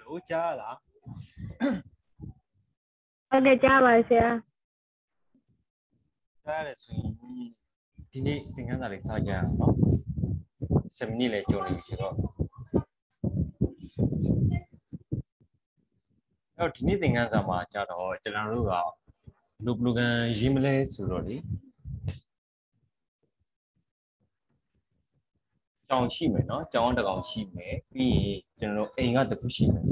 လို့ကြားလားဟုတ်ကဲ့ကြားပါဆရာကြားရတယ်ဆိုရင်ဒီနေ့သင်ခန်းစာလေးစကြရအောင်နော်7မိနစ်လည်းကြုံနေပြီဆိုတော့အဲ့တော့ဒီနေ့သင်ခန်းစာမှာကြာတော့ကျွန်တော်တို့ကဘလိုကန်ရေးမလဲဆိုတော့လေကြောင်ရှိမယ်နော်ကြောင်တစ်ကောင်ရှိမယ်ပြီးရင်ကျွန်တော်တို့အိမ်ကတစ်ခုရှိမယ်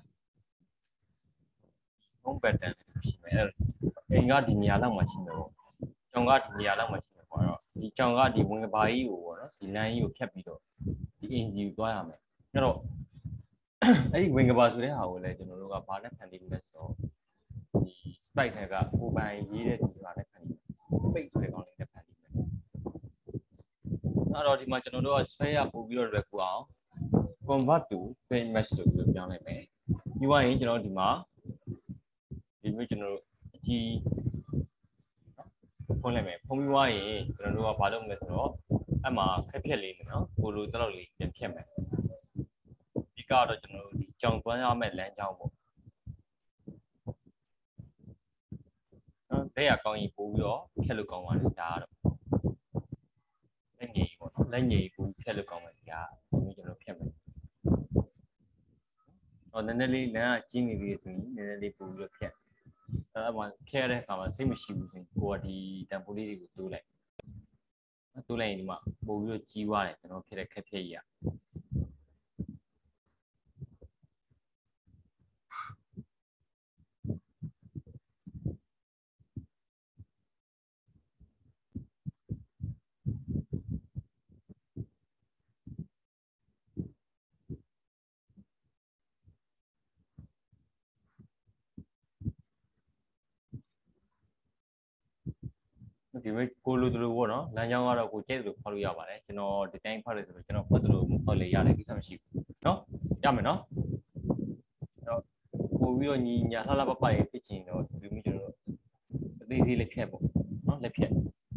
home pattern ရှိမယ်အဲ့အိမ်ကဒီနေရာလောက်မှာရှိမယ်ပေါ့ကြောင်ကဒီနေရာလောက်မှာရှိမယ်ပေါ့အဲ့တော့ဒီကြောင်ကဒီဝင်ကဘာကြီးကိုပေါ့နော်ဒီ line ကြီးကိုဖြတ်ပြီးတော့ဒီအင်ဂျီကိုသွားရမယ်အဲ့တော့အဲ့ဒီဝင်ကဘာဆိုတဲ့ဟာကိုလည်းကျွန်တော်တို့ကဘာနဲ့ဖန်တီးလဲဆိုတော့ဒီ spike ထဲကကိုပိုင်ရေးတဲ့ဒီဟာနဲ့ဖန်တီးပိတ်ဆိုတဲ့ကောင်လေးနဲ့ဖန်တီးမယ်အဲ့တော့ဒီမှာကျွန်တော်တို့ကဆွဲရပို့ပြီးတော့လွယ်ကူအောင် convert to page match ဆိုပြီးပြောင်းလိုက်မယ်ပြီးသွားရင်ကျွန်တော်ဒီမှာဒီမျိုးကျွန်တော်တို့အကြီးဖုံးလိုက်မယ်ဖုံးပြီးသွားရင်ကျွန်တော်တို့ကဘာလုပ်မလဲဆိုတော့အဲ့မှာခက်ဖြက်လေးနော်ကိုလိုတလောက်လေးပြန်ဖြတ်မယ်ဒီကတော့ကျွန်တော်တို့ဒီကြောင်သွမ်းရမယ့်လမ်းကြောင်းပေါ့နော်တဲ့ရကောင်းကြီးပို့ပြီးတော့ဖြတ်လို့ကောင်းပါလေဒါကတော့လက်ငယ်ကြီးပေါ့နော်လက်ငယ်ကြီးပို့ဖြတ်လို့ကောင်းမယ်ဒါဒီမျိုးကျွန်တော်ဖြတ်မယ်ဟောနည်းနည်းလေးလမ်းကကြီးနေပြီဆိုရင်နည်းနည်းလေးပို့ပြီးတော့ဖြတ်အဲ့မှာဖြတ်ရတဲ့အခါမှာစိတ်မရှိဘူးဆိုရင်ကိုကဒီတန်ဖိုးလေးတွေကိုတိုးလိုက်တိုးလိုက်ရင်ဒီမှာပို့ပြီးတော့ကြီးသွားတယ်ကျွန်တော်ဖြတ်တဲ့ခက်ဖြတ်ကြီးอ่ะဒီမဲ့ကိုလိုတို့ပေါ့နော်လမ်းကြောင်းကတော့ကိုကြိုက်တယ်လို့ဖောက်လို့ရပါတယ်ကျွန်တော်ဒီတိုင်းဖောက်လို့ဆိုတော့ကျွန်တော်ဖတ်တယ်လို့ဖောက်လေရတယ်ကိစ္စမရှိဘူးเนาะရမယ်เนาะအဲ့တော့ပို့ပြီးတော့ညီညာလှလှပပရေးဖြစ်ချင်တော့ဒီမျိုးကျွန်တော်အသေးသေးလေးဖြတ်ပေါ့เนาะလက်ဖြတ်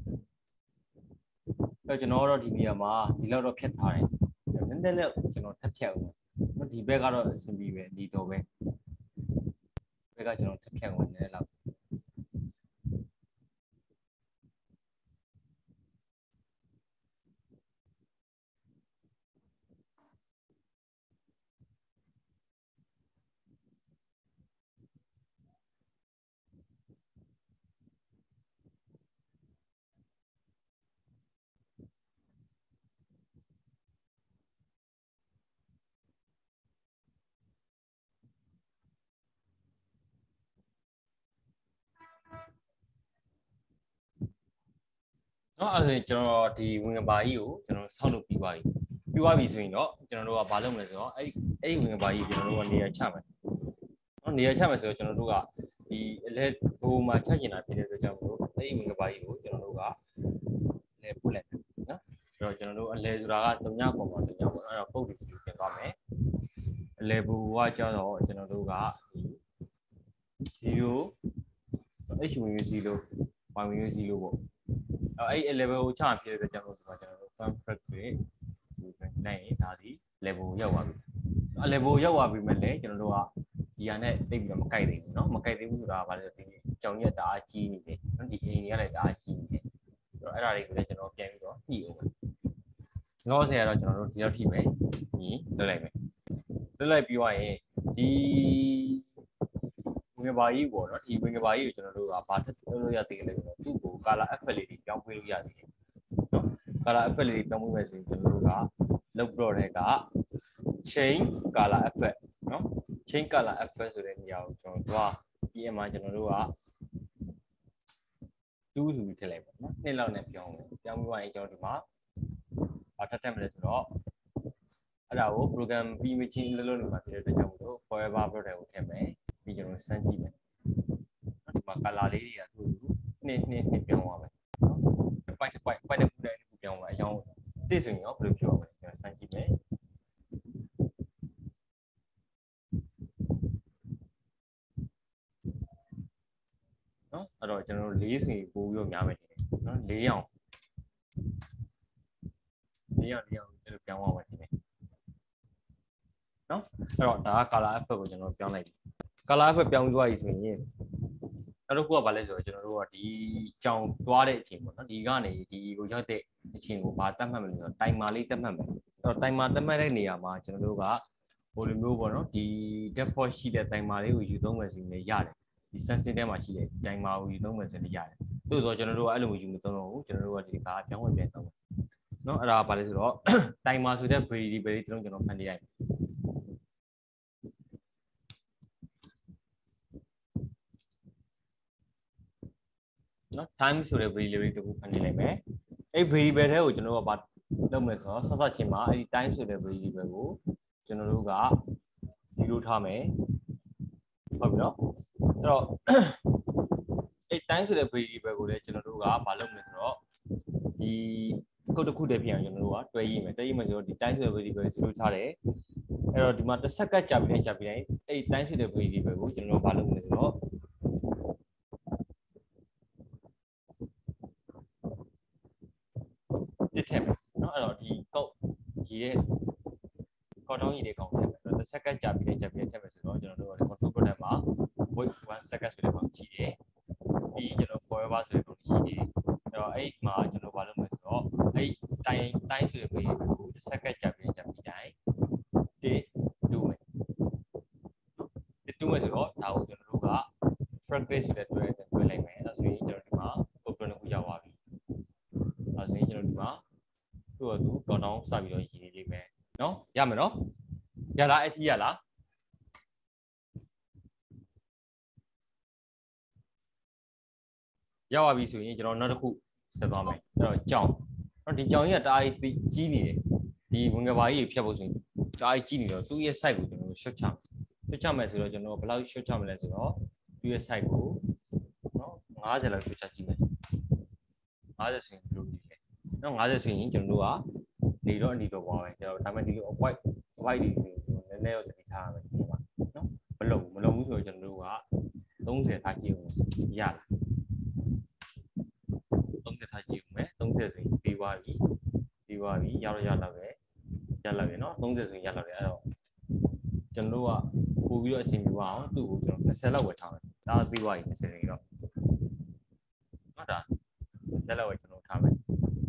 အဲ့တော့ကျွန်တော်တို့ဒီနေရာမှာဒီလောက်တော့ဖြတ်ထားတယ်နည်းနည်းလေးကျွန်တော်ထပ်ဖြတ်အောင်เนาะဒီဘက်ကတော့အဆင်ပြေပဲဒီတော့ပဲဘက်ကကျွန်တော်ထပ်ဖြတ်အောင်နည်းနည်းလောက်เนาะအဲ့ဒါကျွန်တော်ဒီဝင်ကဘာကြီးကိုကျွန်တော်ဆောက်လုပ်ပြီးသွားပြီဆိုရင်တော့ကျွန်တော်တို့ကဘာလုပ်မလဲဆိုတော့အဲ့ဝင်ကဘာကြီးကျွန်တော်တို့ကနေရာချမယ်เนาะနေရာချမယ်ဆိုတော့ကျွန်တော်တို့ကဒီအလဲဘိုးမှာချက်ကျင်တာဖြစ်တဲ့အတွက်ကြောင့်မို့အဲ့ဝင်ကဘာကြီးကိုကျွန်တော်တို့ကလဲပို့လိုက်မယ်เนาะအဲ့တော့ကျွန်တော်တို့အလဲဆိုတာက3ညပုံမှာ3ညပေါ့အဲ့တော့ပုတ်ပြီးစီပြင်သွားမယ်အလဲဘိုးကကျတော့ကျွန်တော်တို့က0 h win 0 y win 0ပေါ့အဲ့ level ကိုချဖြစ်တဲ့ကြောင့်ကျွန်တော်တို့ firm practice ဒီနိုင်ရင်ဒါဒီ level ရောက်သွားပြီ။ level ရောက်သွားပြီမဲ့လည်းကျွန်တော်တို့ကဒီဟာနဲ့တိတ်ပြီးတော့မကိုက်သေးဘူးเนาะမကိုက်သေးဘူးဆိုတာကဘာလဲဆိုတော့ဒီကြောင်ကြီးကတအားကြီးနေတယ်เนาะဒီအိမ်တွေကလည်းတအားကြီးနေတယ်ဆိုတော့အဲ့ဒါတွေကိုလည်းကျွန်တော်ပြန်ပြီးတော့ညှိအောင်မယ်။လောဆယ်ကတော့ကျွန်တော်တို့ဒီလောက်ထိပဲညှိလွှတ်လိုက်မယ်။လွှတ်လိုက်ပြီးသွားရင်ဒီဝင်ကဘာကြီးပေါ့နော်ဒီဝင်ကဘာကြီးကိုကျွန်တော်တို့ကဘာထပ်လုပ်လို့ရသေးလဲဆိုတော့သူ့ကို color effect လေးတွေပြောင်းပေးလို့ရသေးတယ်နော် color effect လေးတွေပြောင်းပေးမယ်ဆိုရင်ကျွန်တော်တို့ကလုပ်တော့တဲ့က change color effect နော် change color effect ဆိုတဲ့နေရာကိုကျွန်တော်တို့က PM မှာကျွန်တော်တို့က2ဆိုပြီးထည့်လိုက်ပါနော်နှစ်လောက်နဲ့ပြောင်းမယ်ပြောင်းပြီးသွားရင်ကျွန်တော်ဒီမှာဘာထပ်ထည့်မလဲဆိုတော့အဲ့ဒါကို program ပြီးမချင်းလုပ်နေမှာဖြစ်တဲ့အတွက်ကြောင့်မို့ forever product ကိုထည့်မယ်ပြီးကျွန်တော်စမ်းကြည့်မယ်ဒီမှာ color လေးတွေကသူ့နှစ်ပြောင်းသွားမယ်နော်ပိုက်တဲ့ပူတဲ့ပြောင်းသွားအကြောင်းသိဆိုရင်ရောဘယ်လိုပြောရမလဲကျွန်တော်စမ်းကြည့်မယ်နော်အဲ့တော့ကျွန်တော်တို့4ဆိုရင်ပို့ပြီးတော့များမယ်နော်4အောင်ကျွန်တော်ပြောင်းသွားမယ်ဒီနေ့နော်အဲ့တော့ဒါက color effect ကိုကျွန်တော်ပြောင်းလိုက်ပြီ color effect ပြောင်းသွားပြီဆိုရင်နောက်တစ်ခုကဘာလဲဆိုတော့ကျွန်တော်တို့ကဒီကြောင်သွားတဲ့အချိန်ပေါ့နော်ဒီကနေဒီကိုရောက်တဲ့အချိန်ကိုဘာတတ်မှတ်မလဲဆိုတော့ timer လေးတတ်မှတ်မယ်အဲ့တော့ timer တတ်မှတ်တဲ့နေရာမှာကျွန်တော်တို့ကဟိုလိုမျိုးပေါ့နော်ဒီ default ရှိတဲ့ timer လေးကိုယူသုံးမယ်ဆိုရင်လည်းရတယ်ဒီ sensitive ထဲမှာရှိတဲ့ timer ကိုယူသုံးမယ်ဆိုရင်လည်းရတယ်သို့သောကျွန်တော်တို့ကအဲ့လိုမျိုးယူမသုံးတော့ဘူးကျွန်တော်တို့ကဒီကပြောင်းဝင်ပြန်သုံးမယ်နော်အဲ့ဒါဘာလဲဆိုတော့ timer ဆိုတဲ့ variable လေးကျွန်တော်ဖန်တီးလိုက်နော် time ဆိုတဲ့ variable တစ်ခုဖန်တီးလိုက်မယ်အဲ့ variable ထဲကိုကျွန်တော်တို့ကဘာလုပ်မလဲဆိုတော့ဆက်ဆက်ချင်းမှာအဲ့ဒီ time ဆိုတဲ့ variable ကိုကျွန်တော်တို့က0ထားမယ်ဟုတ်ပြီနော်အဲ့တော့အဲ့ time ဆိုတဲ့ variable ကိုလည်းကျွန်တော်တို့ကဘာလုပ်မလဲဆိုတော့ဒီကုတ်တစ်ခုတည်းပြန်ကျွန်တော်တို့ကတွဲရေးမယ်တွဲရေးမယ်ဆိုတော့ဒီ time ဆိုတဲ့ variable 0ထားတယ်အဲ့တော့ဒီမှာတစ်စက္ကန့်ကြာပြီးတိုင်းအဲ့ time ဆိုတဲ့ variable ကိုကျွန်တော်တို့ဘာလုပ်မလဲဆိုတော့တစ်ထည့်မယ်နော်အဲ့တော့ဒီကုတ်ရေးတဲ့ကောက်တောင်းရေးတဲ့ကောင်ထည့်မယ်အဲ့တော့တစ်စက္ကန့်ကြာပြီးတိုင်းထည့်မယ်ဆိုတော့ကျွန်တော်တို့က control program မှာ wait 1 second ဆိုတဲ့ကောင်ရှိတယ်ပြီးကျွန်တော် forever ဆိုတဲ့ကောင်ရှိတယ်အဲ့တော့အဲ့မှာကျွန်တော်ဘာလုပ်မလဲဆိုတော့အဲ့တိုင်းဆိုတဲ့ variable ကိုတစ်စက္ကန့်ကြာပြီးတိုင်းတစ်တူမယ်ဆိုတော့ဒါကိုကျွန်တော်တို့က fractal ဆိုတဲ့တွဲလိုက်မယ်အဲ့ဒါဆိုရင်ကျွန်တော်ဒီမှာ open တစ်ခုရောက်သွားပြီအဲ့ဒါဆိုရင်ကျွန်တော်ဒီမှာသူ့သူကောက်တောင်းစပြီးတော့ရည်နေလိမ့်မယ်နော်ရမယ်နော်ရလားအထီးရလားရောက်သွားပြီဆိုရင်ကျွန်တော်နောက်တစ်ခုဆက်သွားမယ်အဲ့တော့ကြောင်တော့ဒီကြောင်ကြီးကတအားကြီးနေတယ်ဒီဝင်ကဘာကြီးဖြတ်ဖို့ဆိုရင်တအားကြီးနေတော့သူ့ရဲ့ site ကိုကျွန်တော် short ချမယ်ဆိုတော့ကျွန်တော်ဘယ်လောက် short ချမလဲဆိုတော့သူ့ရဲ့ site ကိုနော်50လောက် short ချကြည့်မယ်50ဆိုရင်ဘယ်လိုဒီလဲနော်50ဆိုရင်ကျွန်တော်တို့ကနေတော့အနီတော့သွားမယ်ကျွန်တော်ဒါပေမဲ့ဒီလို white တွေဆိုရင်နည်းနည်းတော့တတိထားရမယ်ဒီမှာနော်မလုံဘူးဆိုတော့ကျွန်တော်တို့က30ထားကြည့်အောင်ရလား30ထားကြည့်ဦးမယ်30ဆိုရင်ပြီးသွားပြီရတော့ရလာပဲเนาะ30ဆိုရင်ရလာတယ်အဲ့တော့ကျွန်တော်တို့ကပို့ပြီးတော့အဆင်ပြေအောင်သူ့ကိုကျွန်တော်20လောက်ဝယ်ထားမယ်ဒါပြီးသွားပြီ20ဆိုရင်တော့ဟုတ်တာ20လောက်ဝယ်ကျွန်တော်ထားမယ်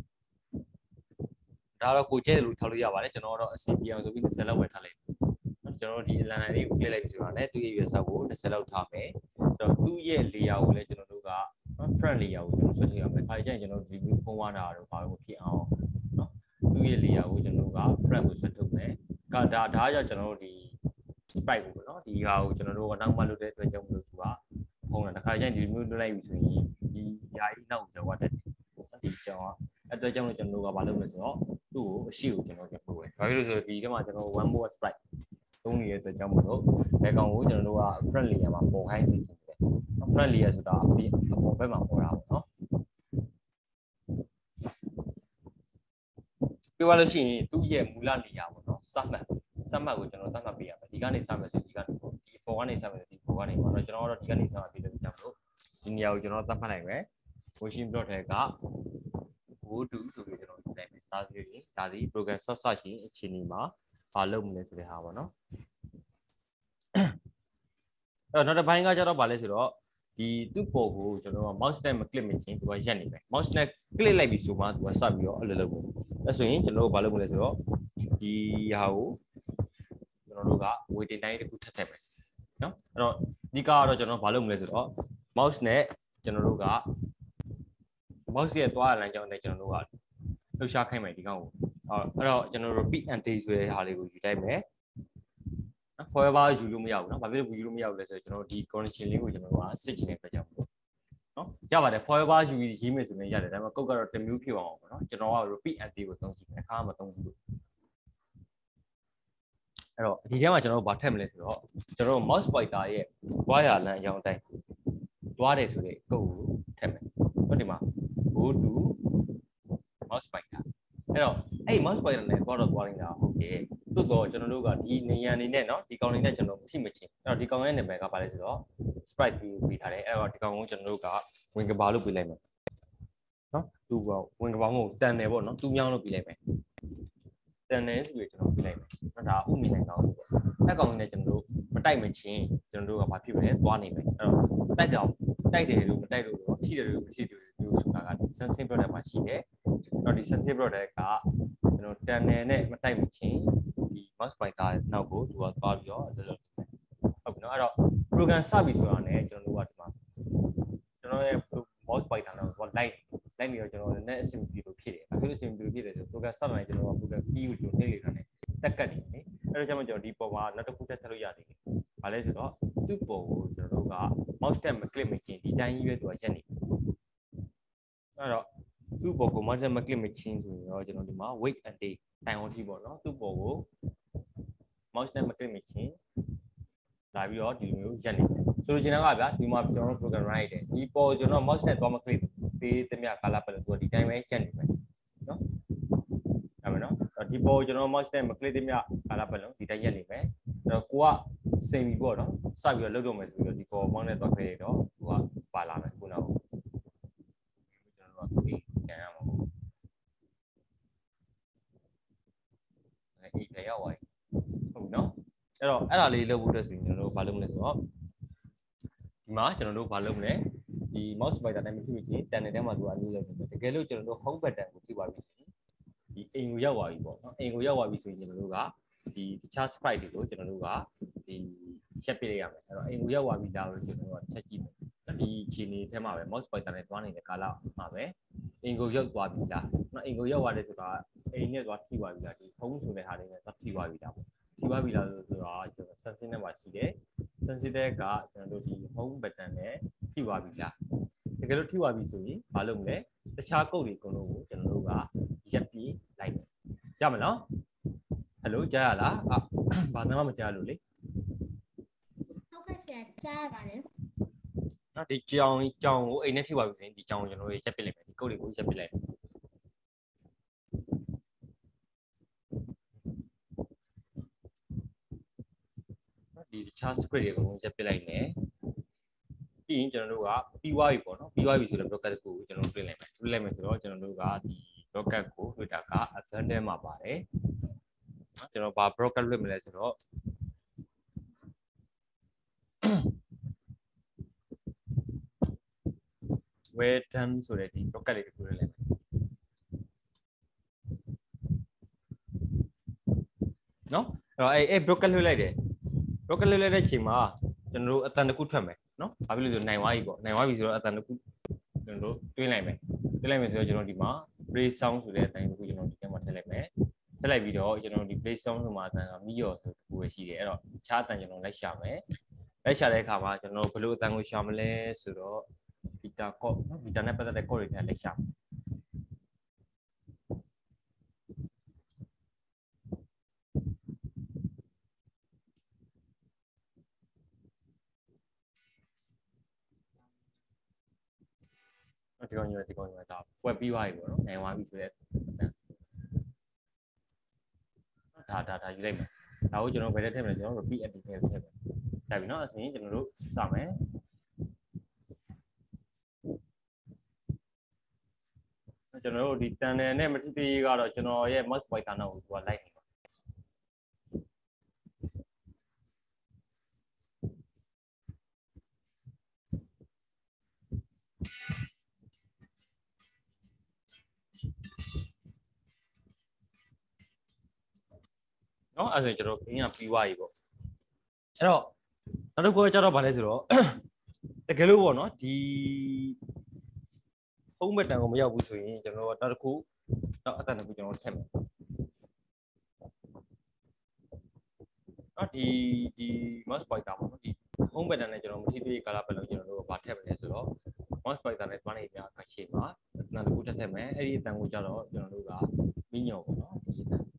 ဒါတော့ကိုကျဲလို့ထားလို့ရပါတယ်ကျွန်တော်တော့အဆင်ပြေအောင်ဆိုပြီး20လောက်ဝယ်ထားလိုက်ကျွန်တော်တို့ဒီ aligner လေးကို click လိုက်ပြီဆိုတာနဲ့သူ့ရဲ့ရွယ်ဆောက်ကို20လောက်ထားမယ်အဲ့တော့သူ့ရဲ့ layer ကိုလည်းကျွန်တော်တို့က front layer ကိုကျွန်တော်ဆွဲထည့်ရမယ်ခါကျရင်ကျွန်တော်ဒီမျိုးဖုံးသွားတာတော့ဘာလို့ဖြစ်အောင်เนาะသူ့ရဲ့ layer ကိုကျွန်တော်တို့က front ကိုဆွဲထုတ်မယ်ဒါကြောင့်ကျွန်တော်တို့ဒီ sprite ကိုပေါ့เนาะဒီဟာကိုကျွန်တော်တို့ကနောက်မှလုပ်တဲ့အတွက်ကြောင့်မလို့သူကဖုံးတာတခါကျရင်ဒီမျိုးလွှတ်လိုက်ပြီဆိုရင်ဒီယာကြီးနောက်ကိုရောက်တဲ့ဒီကြောင်အတွက်ကြောင့်ကျွန်တော်တို့ကဘာလုပ်လဲဆိုတော့သူ့ကိုအရှိကိုကျွန်တော်ပြန်ပို့တယ်ဘာဖြစ်လို့ဆိုတော့ဒီထဲမှာကျွန်တော် one more sprite သုံးနေတဲ့အတွက်ကြောင့်မလို့ဘယ်ကောင်ကိုကျွန်တော်တို့က front layer မှာပေါ်ခိုင်းစီတယ် front layer ဆိုတာအပေါ်ဘက်မှာပေါ်တာပေါ့နော်ပြောရလို့ရှိရင်သူ့ရဲ့မူလနေရာပေါ့နော်စမှတ်ကိုကျွန်တော်သတ်မှတ်ပေးရမယ်ဒီကနေစမယ်ဆိုဒီကနေဒီပေါ်ကနေစမယ်ဆိုဒီပေါ်ကနေပေါ့နော်ကျွန်တော်ကတော့ဒီကနေစမှတ်ပေးလို့ကြောင့်မလို့ဒီနေရာကိုကျွန်တော်သတ်မှတ်နိုင်မယ် motion plot ထဲက go to ဆိုပြီးကျွန်တော်ယူလိုက်မယ်ဒါဆိုရင်ဒါဒီ program ဆက်ရှင်အခြေအနေမှာဘာလုပ်မလဲဆိုတဲ့ဟာပေါ့နော်အဲ့တော့နောက်တစ်ပိုင်းကကျတော့ဗာလဲဆိုတော့ဒီသူ့ပေါ်ကိုကျွန်တော်က mouse နဲ့မ click မချင်းသူကရက်နေမယ် mouse နဲ့ click လိုက်ပြီဆိုမှသူကစပြီးတော့အဲ့လိုလုပ်မယ်အဲ့ဆိုရင်ကျွန်တော်တို့ဘာလုပ်မလဲဆိုတော့ဒီဟာကိုကျွန်တော်တို့က waiting time တစ်ခုထပ်ထည့်မယ်နော်အဲ့တော့ဒီကတော့ကျွန်တော်ဘာလုပ်မလဲဆိုတော့ mouse နဲ့ကျွန်တော်တို့က mouse ရဲ့သွားတဲ့လမ်းကြောင်းနဲ့ကျွန်တော်တို့ကလှုပ်ရှားခိုင်းမယ်ဒီကောင်ကိုအဲ့တော့ကျွန်တော်တို့ repeat and day ဆိုတဲ့ဟာလေးကိုယူလိုက်မယ်နော် forever ယူလို့မရဘူးเนาะဘာဖြစ်လို့ယူလို့မရဘူးလဲဆိုတော့ကျွန်တော်ဒီ condition လေးကိုကျွန်တော်တို့ကစစ်ချင်တဲ့အတွက်ကြောင့်နော်ရပါတယ် forever ယူရေးမယ်ဆိုရင်ရတယ်ဒါပေမဲ့ကုတ်ကတော့တစ်မျိုးဖြစ်အောင်ပေါ့နော်ကျွန်တော်က repeat and day ကိုသုံးကြည့်မယ်အခါမှမသုံးဘူးလို့အဲ့တော့ဒီထဲမှာကျွန်တော်တို့ဗာထည့်မလဲဆိုတော့ကျွန်တော်တို့ mouse pointer ရဲ့တွားရလမ်းအကြောင်းအတိုင်းတွားတယ်ဆိုတဲ့ကုတ်ကိုထည့်မယ်ဟုတ်ဒီမှာ go to mouse pointer အဲ့တော့အဲ့ mouse pointer နဲ့သွားနေတာဟုတ်ကဲ့သို့တော့ကျွန်တော်တို့ကဒီနေရာနေနဲ့เนาะဒီကောင်လေးနဲ့ကျွန်တော်ထိမချင်းအဲ့တော့ဒီကောင်ရဲ့နာမည်ကဘာလဲဆိုတော့ sprite ပြီးထားတယ်အဲ့တော့ဒီကောင်ကိုကျွန်တော်တို့ကဝင်ကဘာလို့ပြလိုက်မယ်เนาะသူကဝင်ကဘာမဟုတ်တန်တယ်ပေါ့เนาะသူမြောင်းလို့ပြလိုက်မယ်တန်တယ်ဆိုပြီးကျွန်တော်ပြလိုက်မယ်နော်ဒါဥမီနိုင်ကောင်းပေါ့တက်ကောင်နဲ့ကျွန်တော်တို့မတိုက်မချင်းကျွန်တော်တို့ကဘာဖြစ်မလဲသွားနေမယ်အဲ့တော့တိုက်တယ်လို့မတိုက်လို့တော့ထိတယ်လို့မထိတယ်လို့ဆိုတာကဒီ sensing product မှာရှိတယ်အဲ့တော့ဒီ sensing product ကကျွန်တော်တန်တယ်နဲ့မတိုက်မချင်းဒီ mouse pointer နောက်ကိုသူကသွားပြီးတော့ဟုတ်ပြီနော်အဲ့တော့ program စပြီဆိုတာနဲ့ကျွန်တော်တို့ကဒီမှာကျွန်တော်ရဲ့ mouse pointer တော့လိုက်နေတော့ကျွန်တော်လည်းအဆင်ပြေလို့ဖြစ်တယ်အခုအဆင်ပြေလို့ဖြစ်တယ်ဆို program စလိုက်ကျွန်တော်က program key ကိုကျွန်တော်နှိပ်လိုက်တာနဲ့တက်ကတ်နေတယ်အဲ့တော့ကျွန်တော်ဒီပေါ်မှာနောက်တစ်ခုတက်ထပ်လို့ရသေးတယ်ဘာလဲဆိုတော့သူ့ပေါ်ကိုကျွန်တော်တို့က mouse tab မ click မချင်းဒီတိုင်းကြီးပဲသူကရက်နေအဲ့တော့သူ့ပေါ်ကို mouse tab မ click မချင်းဆိုရင်တော့ကျွန်တော်ဒီမှာ wait and day တိုင်အောင်ကြည့်ပေါ့နော်သူ့ပေါ်ကို mouse tab မ click မချင်းလာပြီးတော့ဒီလိုမျိုးရက်နေတယ်ဆိုလိုချင်တာကဗျာဒီမှာကျွန်တော်တို့ program run ရတယ်ဒီပေါ်ကျွန်တော် mouse tab တော့မ click ပေးသမျှ color palette ကိုဒီတိုင်းပဲရက်နေမယ်နော်အဲ့မယ်နော်ဒီပေါ်ကျွန်တော် mouse tab မ click သမျှ color palette ဒီတိုင်းရက်နေမယ်အဲ့တော့ကိုကစိန်ပြီပေါ့နော်စပြီးတော့လုပ်တော့မယ်ဆိုပြီးတော့ဒီပေါ် mouse နဲ့သွားခဲ့ရတော့သူကပါလာမယ်ခုနကကျွန်တော်တို့ကပြန်ရမှာပေါ့အဲ့ရောက်သွားပြီဟုတ်ပြီနော်အဲ့တော့အဲ့ဒါလေးလုပ်ဖို့အတွက်ဆိုရင်ကျွန်တော်တို့ဘာလုပ်မလဲဆိုတော့ဒီမှာကျွန်တော်တို့ဘာလုပ်မလဲဒီ mouse pointer တိုင်းမဖြစ်ဖြစ်တန်တဲ့ထဲမှာသူကအလုပ်လုပ်နေတယ်တကယ်လို့ကျွန်တော်တို့ home button ကိုကြည့်ပါပြီဆိုရင်ဒီအိမ်ကိုရောက်သွားပြီပေါ့နော်အိမ်ကိုရောက်သွားပြီဆိုရင်ကျွန်တော်တို့ကဒီတခြား sprite တွေကိုကျွန်တော်တို့ကဒီချက်ပြလိုက်ရမယ်အဲ့တော့အိမ်ကိုရောက်သွားပြီလားလို့ကျွန်တော်တို့ကချက်ကြည့်မယ်ဒီခြေနေထဲမှာပဲ mouse pointer နဲ့သွားနေတဲ့ကာလမှာပဲအိမ်ကိုရောက်သွားပြီလားနော်အိမ်ကိုရောက်သွားတယ်ဆိုတာအိမ်နဲ့သွားထိသွားပြီလားဒီ home ဆိုတဲ့ဟာလေးနဲ့သွားထိသွားပြီလားပေါ့ထိသွားပြီလားဆိုတော့ကျွန်တော် sensing နဲ့မှာရှိတယ် sensing ကကျွန်တော်တို့ဒီ home button နဲ့ထိသွားပြီလားတကယ်လို့ထိသွားပြီဆိုရင်မလုပ်မလဲတခြားကုတ်တွေအကုန်လုံးကိုကျွန်တော်တို့ကရက်ပြီးလိုက်မယ်ရမလားဟယ်လိုကြားရလားဘာမှမကြားလို့လေဟုတ်ကဲ့ဆရာကြားရပါတယ်နော်ဒီကြောင်ကိုအိမ်နဲ့ထိသွားပြီဆိုရင်ဒီကြောင်ကိုကျွန်တော်တို့ရက်ပစ်လိုက်မယ်ဒီကုတ်တွေကိုရက်ပစ်လိုက်ဒီတခြား script တွေကိုရက်ပစ်လိုက်မယ်ပြီးရင်ကျွန်တော်တို့ကပြီးသွားပြီပေါ့နော်ပြီးသွားပြီဆိုတော့ broadcast ကိုကျွန်တော်တို့တွင်းလိုက်မယ်ဆိုတော့ကျွန်တော်တို့ကဒီ broadcast ကိုလွှတ်တာက advanced မှာပါတယ်နော်ကျွန်တော်ဘာ broadcast လွှတ်မလဲဆိုတော့where done ဆိုတဲ့ဒီ broadcast လေးကိုလွှတ်လိုက်မယ်နော်အဲ့ broadcast လွှတ်လိုက်တယ် broadcast လွှတ်လိုက်တဲ့အချိန်မှာကျွန်တော်တို့အတန်တစ်ခုထွက်မယ်နော်ဘာဖြစ်လို့ဆိုနိုင်သွားပြီပေါ့နိုင်သွားပြီဆိုတော့အတန်တစ်ခုကျွန်တော်တို့တွင်းလိုက်မယ်ဆိုတော့ကျွန်တော်ဒီမှာ play sound ဆိုတဲ့အတိုင်းတစ်ခုကျွန်တော်ဒီထဲမှာထည့်လိုက်မယ်ထည့်လိုက်ပြီးတော့ကျွန်တော်ဒီ play sound ဆိုမှာအတန်ကမီးရော်ဆိုတစ်ခုပဲရှိတယ်အဲ့တော့တခြားအတန်ကျွန်တော်လိုက်ရှာမယ်လိုက်ရှာတဲ့အခါမှာကျွန်တော်ဘယ်လိုအတန်ကိုရှာမလဲဆိုတော့ beta chord နော် beta နဲ့ပတ်သက်တဲ့ chord တွေနဲ့လိုက်ရှာဒီကောင်ကြီးဒါဝက်ပြီးသွားပြီပေါ့နော်နိုင်သွားပြီဆိုတဲ့ဒါယူလိုက်မယ်ဒါကိုကျွန်တော်ဘယ်ထဲထည့်မလဲကျွန်တော် repeat edit ထဲထည့်မယ်ဒါပြီနော်အစဉ်ကျွန်တော်တို့စမယ်ကျွန်တော်တို့ဒီတန်တယ်နဲ့မထိသေးကတော့ကျွန်တော်ရဲ့ mouse pointer နောက်ကိုသူကလိုက်နေပါနော်အဲ့ဆိုကျွန်တော်ခင်းကပြီးသွားပြီပေါ့အဲ့တော့နောက်တစ်ခုကျတော့ဗာလဲဆိုတော့တကယ်လို့ပေါ့နော်ဒီ home button ကိုမရောက်ဘူးဆိုရင်ကျွန်တော်တို့နောက်တစ်ခုတော့အတန်တစ်ခုကျွန်တော်ထည့်မယ်နော်ဒီ mouse pointer ပေါ့နော်ဒီ home button နဲ့ကျွန်တော်မထိသေး color palette ကျွန်တော်တို့ကဗာထည့်မလဲဆိုတော့ mouse pointer နဲ့တွန်းနေပြအချိန်မှာအတန်တစ်ခုထည့်မယ်အဲ့ဒီအတန်ကိုကျတော့ကျွန်တော်တို့ကမီးညော်ပေါ့နော်ဒီအတန်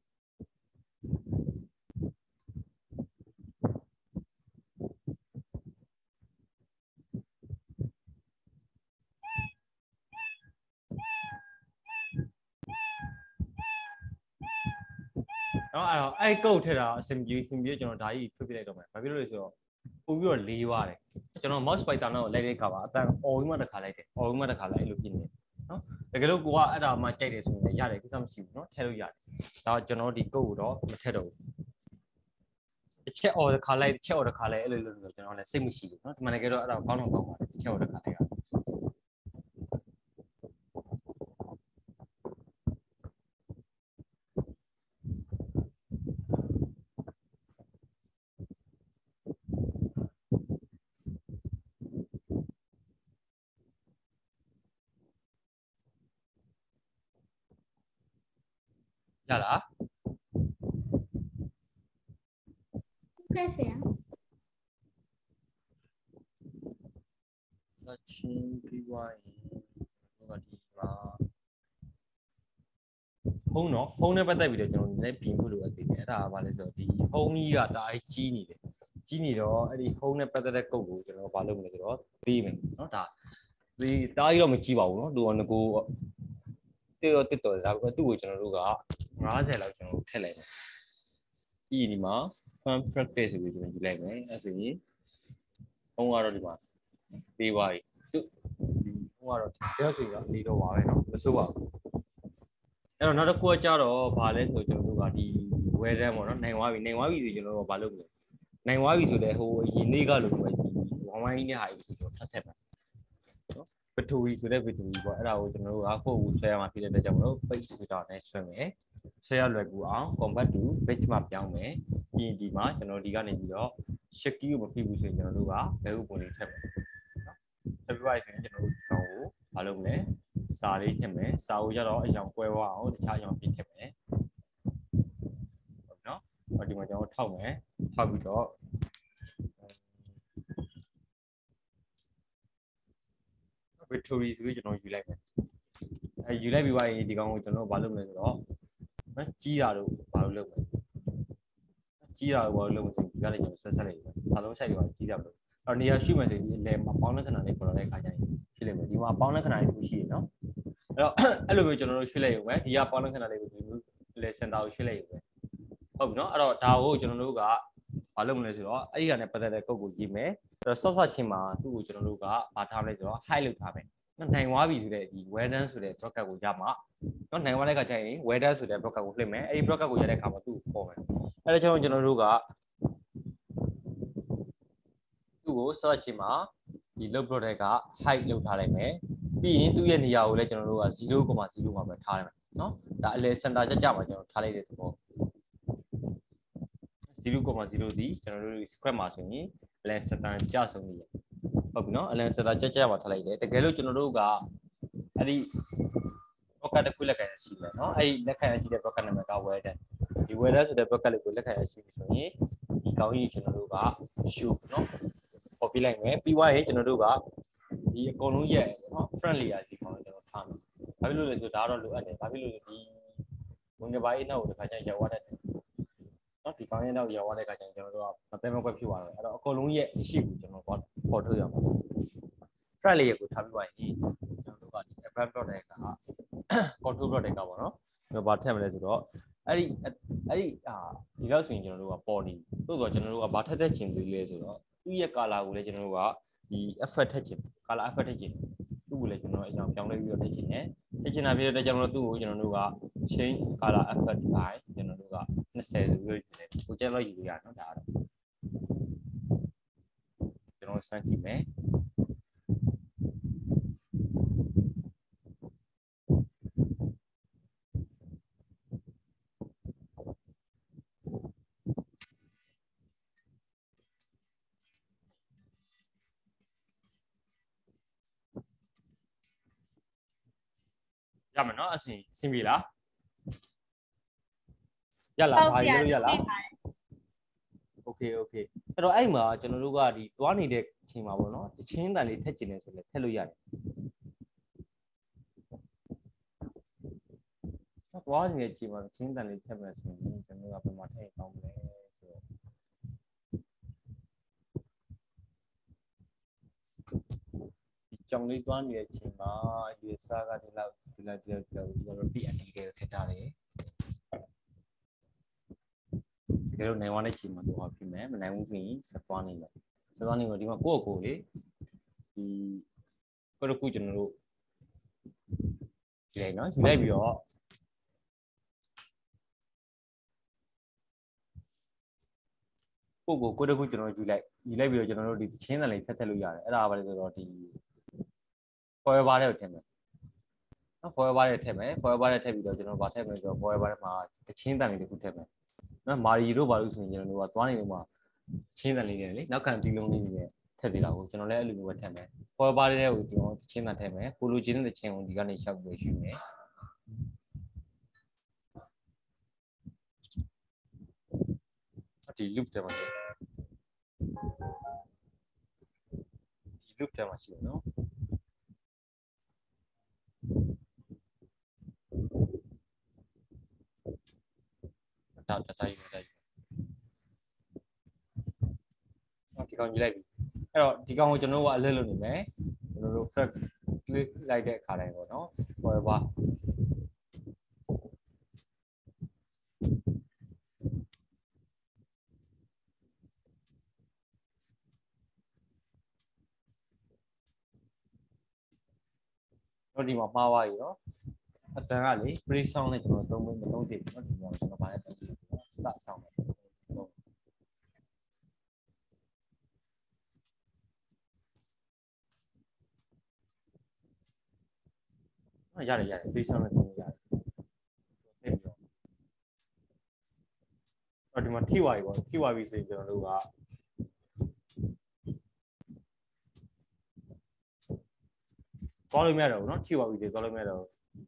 နော်အဲ့ကုတ်ထည့်တာအဆင်ပြေကျွန်တော်ဒါကြီးဖွင့်ပြလိုက်တော့မယ်ဘာဖြစ်လို့လဲဆိုတော့ပို့ပြီးတော့လေးသွားတယ်ကျွန်တော် mouse pointer နဲ့လိုက်တဲ့အခါမှာအတန် အော်ပြီးမှတစ်ခါလိုက်တယ်အော်ပြီးမှတစ်ခါလိုက်လို့ပြင်နေနော်တကယ်လို့ကိုကအဲ့ဒါမှကြိုက်တယ်ဆိုရင်လည်းရတယ်ကိစ္စမရှိဘူးနော်ထည့်လို့ရတယ်ဒါကျွန်တော်ဒီကုတ်ကိုတော့မထက်တော့တစ်ချက် order ခါလိုက်တစ်ချက် order ခါလိုက်အဲ့လိုလို့ကျွန်တော်လည်းစိတ်မရှိဘူးเนาะဒီမှာလည်းကတော့အဲ့ဒါကောင်းတော့ကောင်းပါတယ်တစ်ချက် order ခါလိုက်ကရလားဟုတ်ကဲ့ဆရာချင်းပြီးွားရင်ကျွန်တော်ဒီမှာဖုန်းเนาะဖုန်းနဲ့ပတ်သက်ပြီးတော့ကျွန်တော်လည်းပြင်ဖို့လိုအပ်သေးတယ်အဲ့ဒါကဘာလဲဆိုတော့ဒီဖုန်းကြီးကတအားကြီးနေတယ်ကြီးနေတော့အဲ့ဒီဖုန်းနဲ့ပတ်သက်တဲ့ကုတ်ကိုကျွန်တော်ဘာလုပ်မလဲဆိုတော့သေးမယ်เนาะဒါဒီတားကြီးတော့မကြီးပါဘူးเนาะသူကငကိုတစ်တော်ဒါပေမဲ့သူ့ကိုကျွန်တော်တို့က90လောက်ကျွန်တော်ထည့်လိုက်တယ်ပြီးဒီမှာ fun practice ဆိုပြီးကျွန်တော်ယူလိုက်မယ်အဲ့ဆိုရင်ဖုန်းကတော့ဒီမှာပေးပါပြီသူဒီဖုန်းကတော့တရားဆိုရင်နေတော့ပါပဲเนาะမစိုးပါဘူးအဲ့တော့နောက်တစ်ခုကကြတော့ဗာလဲဆိုကျွန်တော်တို့ကဒီ wear down ပေါ့နော်နိုင်သွားပြီဆိုကျွန်တော်တို့ကဗာလုပ်မလဲနိုင်သွားပြီဆိုလဲဟိုအရင်နေ့ကလိုပဲဒီဝိုင်းဝိုင်းနဲ့ဟာကြီးကျွန်တော်ထပ်ထက်မယ်နော်ဘက်ထရီဆိုတဲ့ဘက်ထရီပေါ့အဲ့ဒါကိုကျွန်တော်တို့ကကိုယ့်ကိုဆွဲရမှာဖြစ်တဲ့အတွက်ကြောင့်မလို့ပိတ်ဆိုတော့နဲ့ဆွဲမယ်ဆွဲရလွယ်ကူအောင် convert to page မှာပြောင်းမယ်ပြီးရင်ဒီမှာကျွန်တော်ဒီကနေပြီးတော့ shift key ကိုမဖိဘူးဆိုရင်ကျွန်တော်တို့ကဘယ်ဥပုံလေးထည့်မယ်နော်ဆက်ပြီးပါဆိုရင်ကျွန်တော်တို့ဒီကောင်ကိုမလုပ်လဲစာလေးထည့်မယ်စာကိုကြတော့အကြောင်းကွဲသွားအောင်တခြားအကြောင်းပြင်ထည့်မယ်ဟုတ်နော်ဒီမှာကျွန်တော်ထောက်မယ်ထောက်ပြီးတော့ victory ဆိုပြီးကျွန်တော်ယူလိုက်မယ်ယူလိုက်ပြီးပါရင်ဒီကောင်ကိုကျွန်တော်ဘာလုပ်မလဲဆိုတော့ကြီးတာတို့ဘာလို့လုပ်မလဲကြီးတာတို့ဘာလို့လုပ်မလဲဆိုဒီကလည်းကျွန်တော်ဆက်လိုက်ပြီစာလုံးဆိုင်ပြီးကြီးတာလို့အဲ့နေရာရှိမှဆိုရင်အလဲမှာပေါင်းတဲ့ခဏလေးပေါ်လာတဲ့အခါကျရင်ရှိလိမ့်မယ်ဒီမှာပေါင်းတဲ့ခဏလေးတစ်ခုရှိရနော်အဲ့တော့အဲ့လိုမျိုးကျွန်တော်တို့ရွှေ့လိုက်ရုံပဲဒီကပေါင်းတဲ့ခဏလေးကိုဒီလေစင်တာကိုရွှေ့လိုက်ရုံပဲဟုတ်ပြီနော်အဲ့တော့ဒါကိုကျွန်တော်တို့ကဘာလုပ်မလဲဆိုတော့အဲ့ဒီကနေပတ်သက်တဲ့ကုတ်ကိုရေးမယ်အဲ့တော့ဆော့ချင်းမှာသူ့ကိုကျွန်တော်တို့ကဘာထားမလဲဆိုတော့ high လုပ်ထားမယ်နိုင်သွားပြီဆိုတဲ့ဒီ weather ဆိုတဲ့ broadcast ကိုရမှာနော်နိုင်သွားတဲ့ခါကျရင် weather ဆိုတဲ့ broadcast ကိုလှည့်မယ်အဲ့ဒီ broadcast ကိုရတဲ့အခါမှာသူ့ကိုပေါ်မယ်အဲ့ဒါကြောင့်ကျွန်တော်တို့ကသူ့ကို search မှာဒီ load product က height လုပ်ထားလိုက်မယ်ပြီးရင်သူ့ရဲ့နေရာကိုလည်းကျွန်တော်တို့က 0.0 မှာပဲထားလိုက်မယ်နော်ဒါအလဲ center ကြမှာကျွန်တော်ထားလိုက်တဲ့သဘော 0.0 ဒီကျွန်တော်တို့ square မှာဆိုရင်အလဲ center ကြဆုံးနေရဟုတ်ပြီနော်အလဲ center ကြမှာထားလိုက်တယ်တကယ်လို့ကျွန်တော်တို့ကအဲ့ဒီ broadcast တစ်ခုလက်ခံရရှိမယ်နော်အဲ့ဒီလက်ခံရရှိတဲ့ broadcast နာမည်က weather ဒီ weather ဆိုတဲ့ broadcast လေးကိုလက်ခံရရှိပြီဆိုရင်ဒီကောင်းကြီးကျွန်တော်တို့က show နော်ပေါ်ပြလိုက်မယ်ပြီးွားရင်ကျွန်တော်တို့ကဒီအကုန်လုံးရဲ့နော် front layer ဒီကောင်ကျွန်တော်ထားမယ်ဘာဖြစ်လို့လဲဆိုတော့ဒါတော့လိုအပ်တယ်ဘာဖြစ်လို့လဲဒီဝင်ကပိုင်းနောက်ကိုတစ်ခါကျရောက်သွားတဲ့နော်ဒီကောင်ရဲ့နောက်ရောက်သွားတဲ့အခါကျရင်ကျွန်တော်တို့ကမပဲမကွက်ဖြစ်သွားတယ်အဲ့တော့အကုန်လုံးရဲ့ရှိကိုကျွန်တော်ပေါ်ထုတ်ရမှာ front layer ကိုထားပြီးပါရင်ကျွန်တော်တို့ကဒီ advanced dot တဲ့က control dot တဲ့ကပေါ့နော်ကျွန်တော်ဗာထည့်မလဲဆိုတော့အဲ့ဒီဒီလောက်ဆိုရင်ကျွန်တော်တို့ကပေါ်နေသို့တော့ကျွန်တော်တို့ကဗာထက်တဲ့ကျင်လေးလဲဆိုတော့သူ့ရဲ့ color ကိုလည်းကျွန်တော်တို့ကဒီ effect ထက်ကျင် color effect ထက်ကျင်သူ့ကိုလည်းကျွန်တော်အကြောင်းပြောင်းလဲပြီးတော့ထက်ကျင်တယ်ထက်ကျင်တာဖြစ်တဲ့ကျွန်တော်တို့သူ့ကိုကျွန်တော်တို့က change color effect by ကျွန်တော်တို့က20ဆိုပြီးယူတယ်ကိုကျက်လို့ယူလို့ရတယ်နော်ဒါကတော့ကျွန်တော်စမ်းကြည့်မယ်ရမယ်နော်အဆင်ပြေလားရလားဘာလို့ရလားโอเคအဲ့တော့အဲ့မှာကျွန်တော်တို့ကဒီတွားနေတဲ့အချိန်မှာပေါ့နော်တချင်းတန်လေးထက်ကျင်နေဆိုလည်းထက်လို့ရတယ်တွားနေတဲ့အချိန်မှာတချင်းတန်လေးထက်မယ်ဆိုရင်ကျွန်တော်တို့ကဘယ်မှာထည့်ကောင်းမလဲဆိုတော့ဒီကြောင်လေးတွားနေတဲ့အချိန်မှာဒီစားကဒီလောက်ကျွန်တော်တို့ဒီအတီးတွေထည့်ထားတယ်တကယ်လို့နိုင်သွားတဲ့ချိန်မှာတော့ဖြစ်မယ်မနိုင်ဘူးဆိုရင်ဆက်သွားနေမယ်ဒီမှာကိုယ့်ကိုယ်လေဒီကိုယ့်ကိုကျွန်တော်တို့ယူလိုက်နော်ယူလိုက်ပြီးတော့ကိုတခုကျွန်တော်ယူလိုက်ပြီးတော့ကျွန်တော်တို့ဒီချင်းတယ်လေးထက်လို့ရတယ်အဲ့ဒါပါလေဆိုတော့ဒီ forever တဲ့ကိုထည့်မယ်နော် forever တဲ့ထည့်မယ် forever တဲ့ထည့်ပြီးတော့ကျွန်တော်ဗာထည့်မယ်ဆိုတော့ forever တဲ့မှာချင်းတယ်လေးတခုထည့်မယ်နော်မာရီတို့ဘာလို့ဆိုရင်ကျွန်တော်တို့ကသွားနေလို့မှာချင်းတယ်လေးတွေလေနောက်ခံတီးလုံးလေးတွေထည့်သေးတာကိုကျွန်တော်လည်းအဲ့လိုမျိုးပဲထည့်မယ် forever တဲ့ကိုကျွန်တော်ချင်းတယ်ထည့်မယ်ကိုလိုချင်တဲ့ချင်းကိုဒီကနေရှောက်ပြီးယူမယ်ဒီ loop ထဲမှာဒီ loop ထဲမှာရှိတယ်နော်တာတိုင်းဒီကောင်ကြီးလိုက်ပြီအဲ့တော့ဒီကောင်ကိုကျွန်တော်တို့ကအလွတ်လုပ်နေမယ်ကျွန်တော်တို့ frag click လိုက်တဲ့အခါတိုင်းပေါ့နော် forever တော့ဒီမှာမှားသွားပြီနော်အတန်ကလေ free sound နဲ့ကျွန်တော်မသုံးသေးဘူးเนาะဒီမှာကျွန်တော်ဗာနဲ့သုံးသေးတယ်เนาะစတာ sound နဲ့ရတယ် free sound နဲ့သုံးရတယ်သိပြီတော့ဒီမှာထိသွားပြီပေါ့ထိသွားပြီဆိုရင်ကျွန်တော်တို့ကသွားလို့မရတော့ဘူးเนาะထိသွားပြီဆိုသွားလို့မရတော့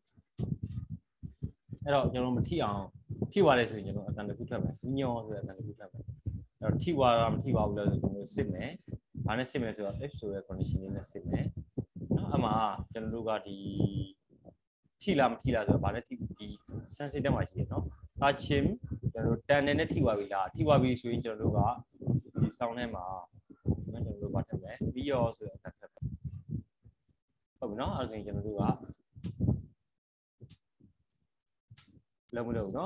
အဲ့တော့ကျွန်တော်မထိအောင်ထိသွားတယ်ဆိုရင်ကျွန်တော်အတန်တစ်ခုထွက်မယ်ညောဆိုတဲ့အတန်တစ်ခုထွက်မယ်အဲ့တော့ထိသွားတာမထိပါဘူးလို့ဆိုကျွန်တော်စစ်မယ်ဘာနဲ့စစ်မယ်ဆိုတော့ if ဆိုတဲ့ condition လေးနဲ့စစ်မယ်เนาะအမှကျွန်တော်တို့ကဒီထိလားမထိလားဆိုတော့ဘာနဲ့ထိဒီ sensitive မှာရှိရเนาะအချင်းကျွန်တော်တို့တန်နဲ့ထိသွားပြီလားထိသွားပြီဆိုရင်ကျွန်တော်တို့ကဒီ sound ထဲမှာကျွန်တော်တို့ဘာထည့်မလဲ video ဆိုတဲ့အတန်ထည့်ဟုတ်ပြီเนาะအဲ့ဒါဆိုရင်ကျွန်တော်တို့ကလုံးမလို့เนาะ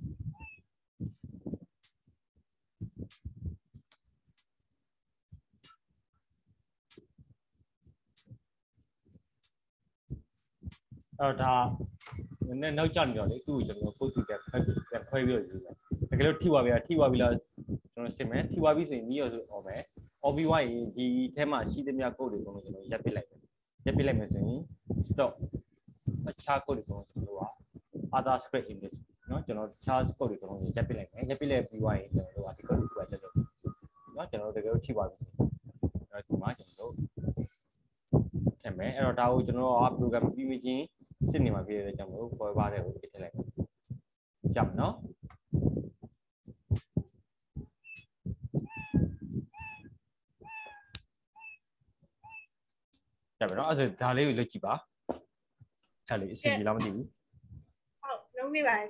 အဲ့တော့ဒါနည်းနည်းနောက်ကျနေတော့လေသူ့ကိုကျွန်တော်ပုတ်တူတက်ခွဲပြီးတော့ယူမယ်တကယ်လို့ထိသွားပြီလားကျွန်တော်စစ်မယ်ထိသွားပြီဆိုရင်ပြီးရောဆိုအော်မယ်အော်ပြီးသွားရင်ဒီထဲမှာရှိသမျှ code တွေကိုကျွန်တော်ရပ်ပစ်လိုက်မယ်ဆိုရင် stop အခြား code တွေကိုကျွန်တော်က other script in this เนาะကျွန်တော် charge code တွေကျွန်တော်ရပ်ပစ်လိုက်မယ်ရပ်ပစ်လိုက်ပြီးသွားရင်ကျွန်တော်တို့ကဒီ code ကိုတက်လို့เนาะကျွန်တော်တို့တကယ်လို့ထိသွားပြီအဲ့ဒီမှာကျွန်တော်တို့ထည့်မယ်အဲ့တော့ဒါကိုကျွန်တော်က program ပြီးမချင်းစစ်နေမှာပြည့်တဲ့ကြောင့်မို့ forever တဲ့ကိုထည့်လိုက်မယ်ကြပ်เนาะကြပ်ပြီเนาะအဲ့ဒါဒါလေးကိုလုပ်ကြည့်ပါအဲ့လေးအစီအစဉ်လားမသိဘူးဟုတ်လုံးနေပါ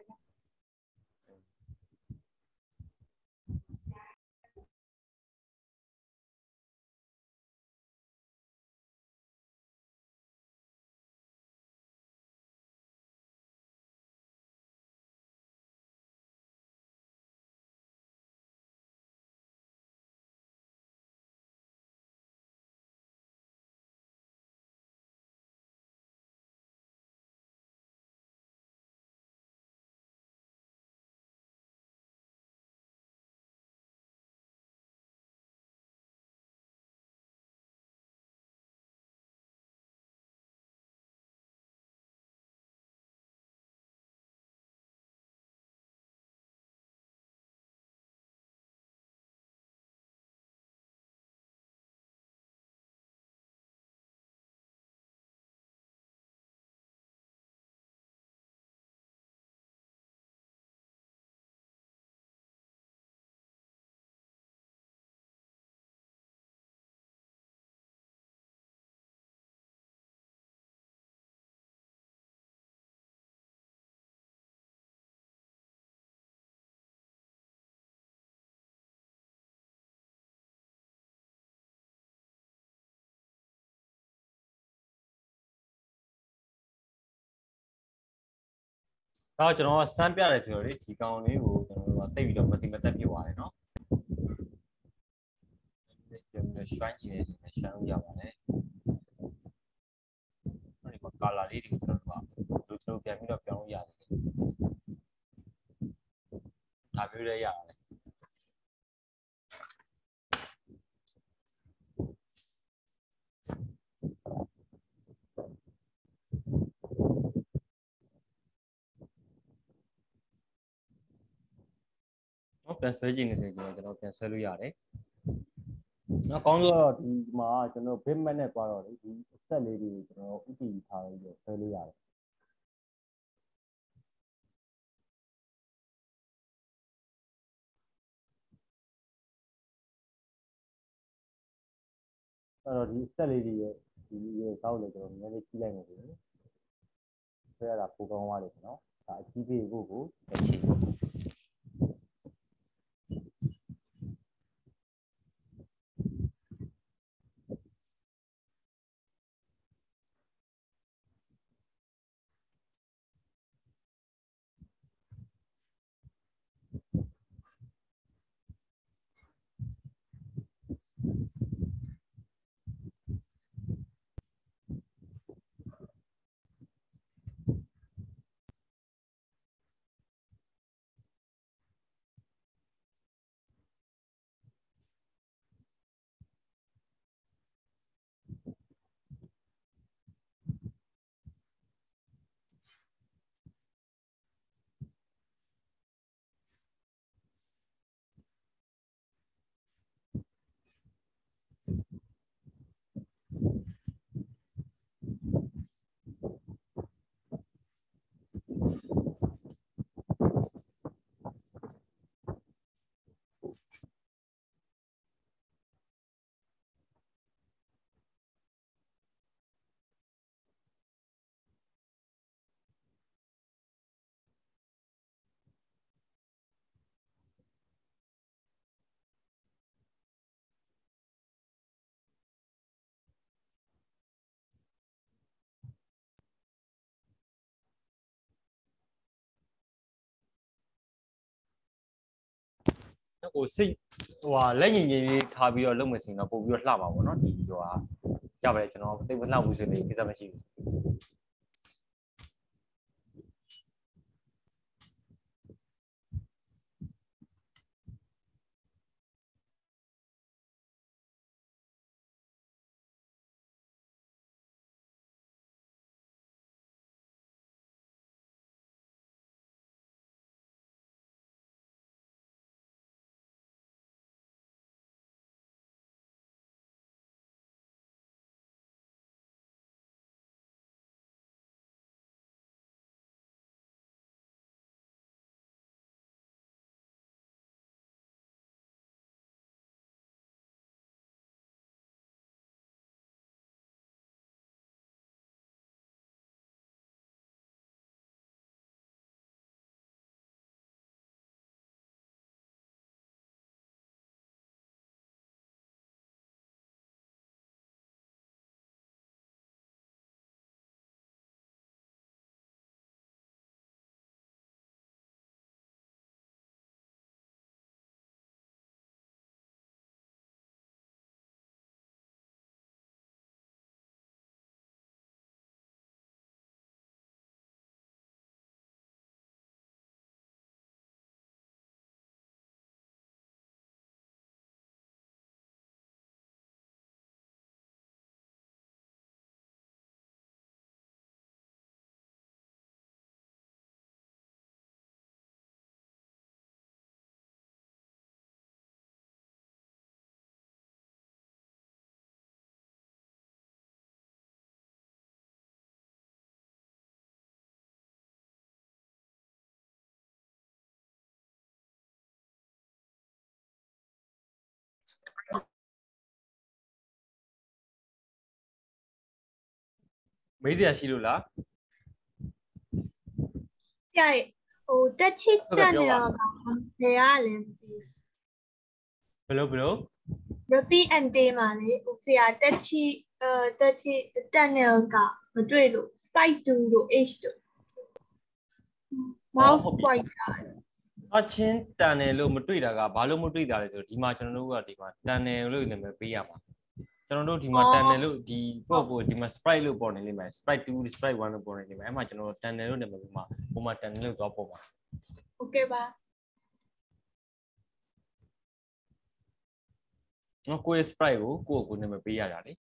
တော့ကျွန်တော်ကစမ်းပြတယ်ဆိုတော့လေဒီကောင်လေးကိုကျွန်တော်တို့ကတိတ်ပြီးတော့မသိမသက်ဖြစ်သွားတယ်เนาะကျွန်တော်ရွှိုင်းကြည့်နေဆိုရင်ရှမ်းလို့ရပါတယ်အဲ့ဒီမှာ color လေးတွေကိုကျွန်တော်တို့ကပြန်ပြီးတော့ပြောင်းလို့ရတယ်ဒါမျိုးလည်းရတယ်ပြန်ဆွဲကြည့်နေဆိုရင်ကျွန်တော်ပြန်ဆွဲလို့ရတယ်အကောင်းဆုံးတော့ဒီမှာကျွန်တော် bit map နဲ့သွားတော့လေဒီအဆက်လေးတွေကျွန်တော်ဥတည်ထားပြီးတော့ဆွဲလို့ရတယ်အဲ့တော့ဒီအဆက်လေးတွေရဲ့ဒီရဲ့စောက်လေးကျွန်တော်နည်းနည်းကြီးလိုက်နေပြီဆွဲရတာပိုကောင်းသွားတယ်နော်ဒါအကြီးသေးဖို့ကိုလက်ချီဟိုစိတ်ဟိုဟာလက်ညင်ကြီးလေးထားပြီးတော့လုပ်မယ်ဆိုရင်တော့ပို့ပြီးတော့လှပါပေါ့နော်ဒီဟိုဟာရပါတယ်ကျွန်တော်သိမလှဘူးဆိုရင်ကိစ္စမရှိဘူးမေးစရာရှိလို့လားပြည့်ဟိုတက်ချစ်တက်နေတော့ပါဘယ်ရလဲမသိဘူးဘယ်လို repeat and day မှာလေဟိုဆရာတက်ချစ်တက်ချစ်တက်နေတော့ကမတွေ့လို့ spike 2လို့ h တို့ mouse pointer အချင်းတန်တယ်လို့မတွေ့တာကဘာလို့မတွေ့တာလဲဆိုတော့ဒီမှာကျွန်တော်တို့ကဒီမှာတန်တယ်လို့နာမည်ပေးရမှာကျွန်တော်တို့ဒီမှာတန်တယ်လို့ဒီကိုဒီမှာ sprite လို့ပေါ်နေလိမ့်မယ် sprite 2 sprite 1လို့ပေါ်နေလိမ့်မယ်အဲ့မှာကျွန်တော်တို့တန်တယ်လို့နာမည်ပေးမှာပုံမှန်တန်တယ်လို့သွားပေါ်မှာ okay ပါနော်ကိုယ့်ရဲ့ sprite ကိုကိုနာမည်ပေးရတာလေ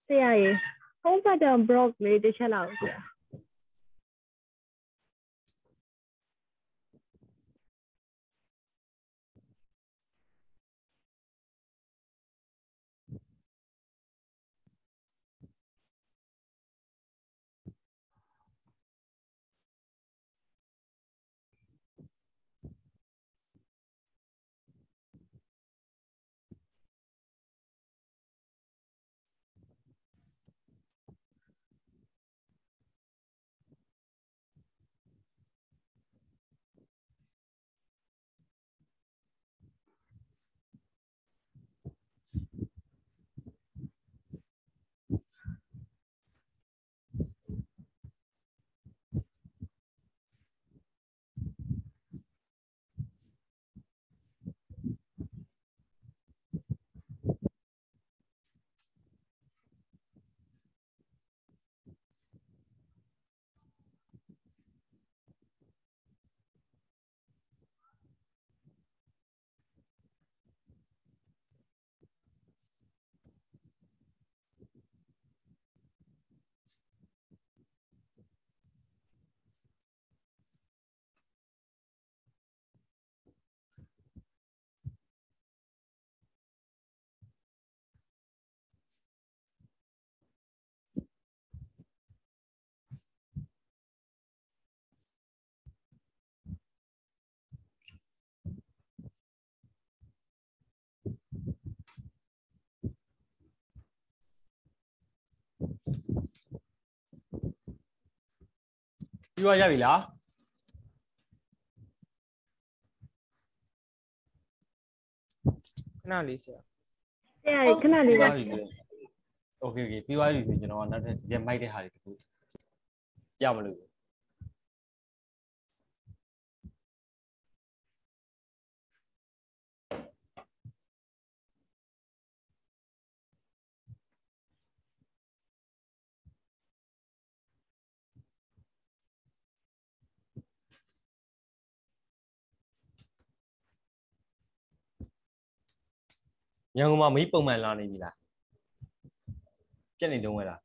ဆရာရေ home button block လေးတစ်ချက်လောက်ဆရာပြီးသွားရပြီလားခဏလေးဆရာဆရာရေခဏလေးပြီးပါသွားပြီဆိုရင်โอเคပြီးသွားပြီဆိုရင်ကျွန်တော်ကနောက်ထပ်ဒီမိုက်တဲ့ဟာတွေတခုပြမလို့ရန်ကုန်မှာမီးပုံမှန်လာနေပြီလားပြက်နေတုံးဝဲလား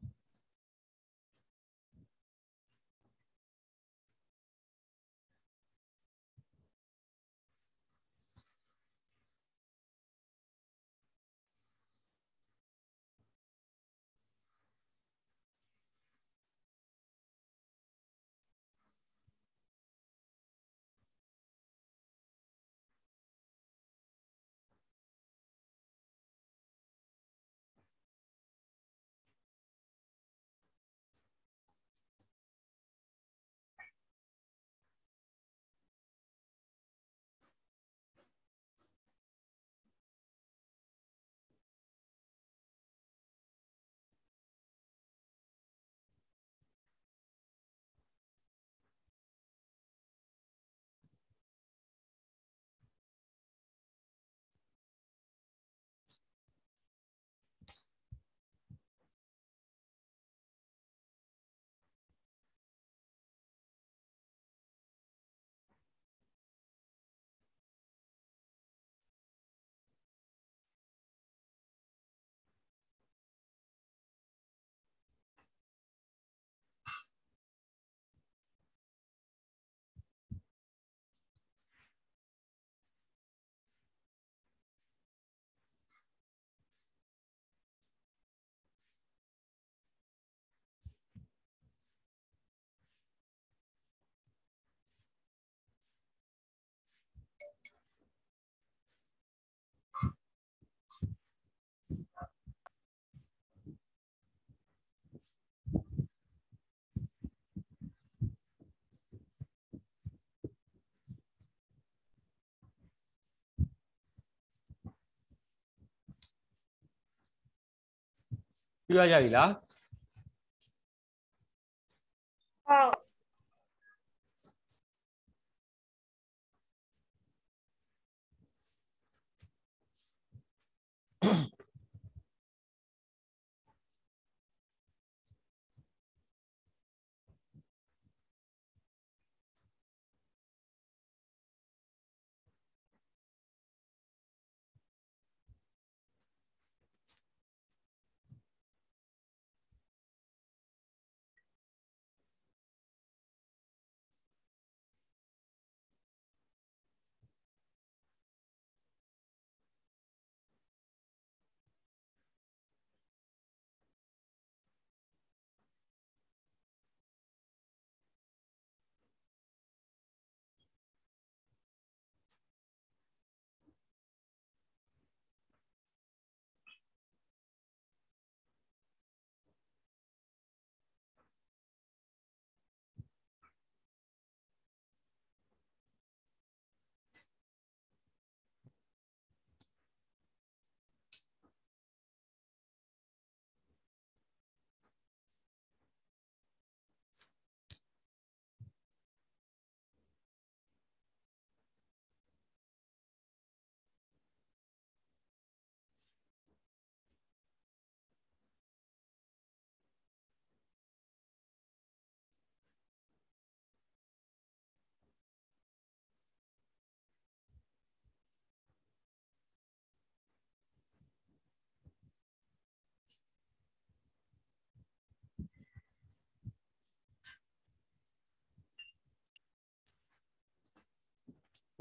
ပြီးသွားရပြီလားဟုတ်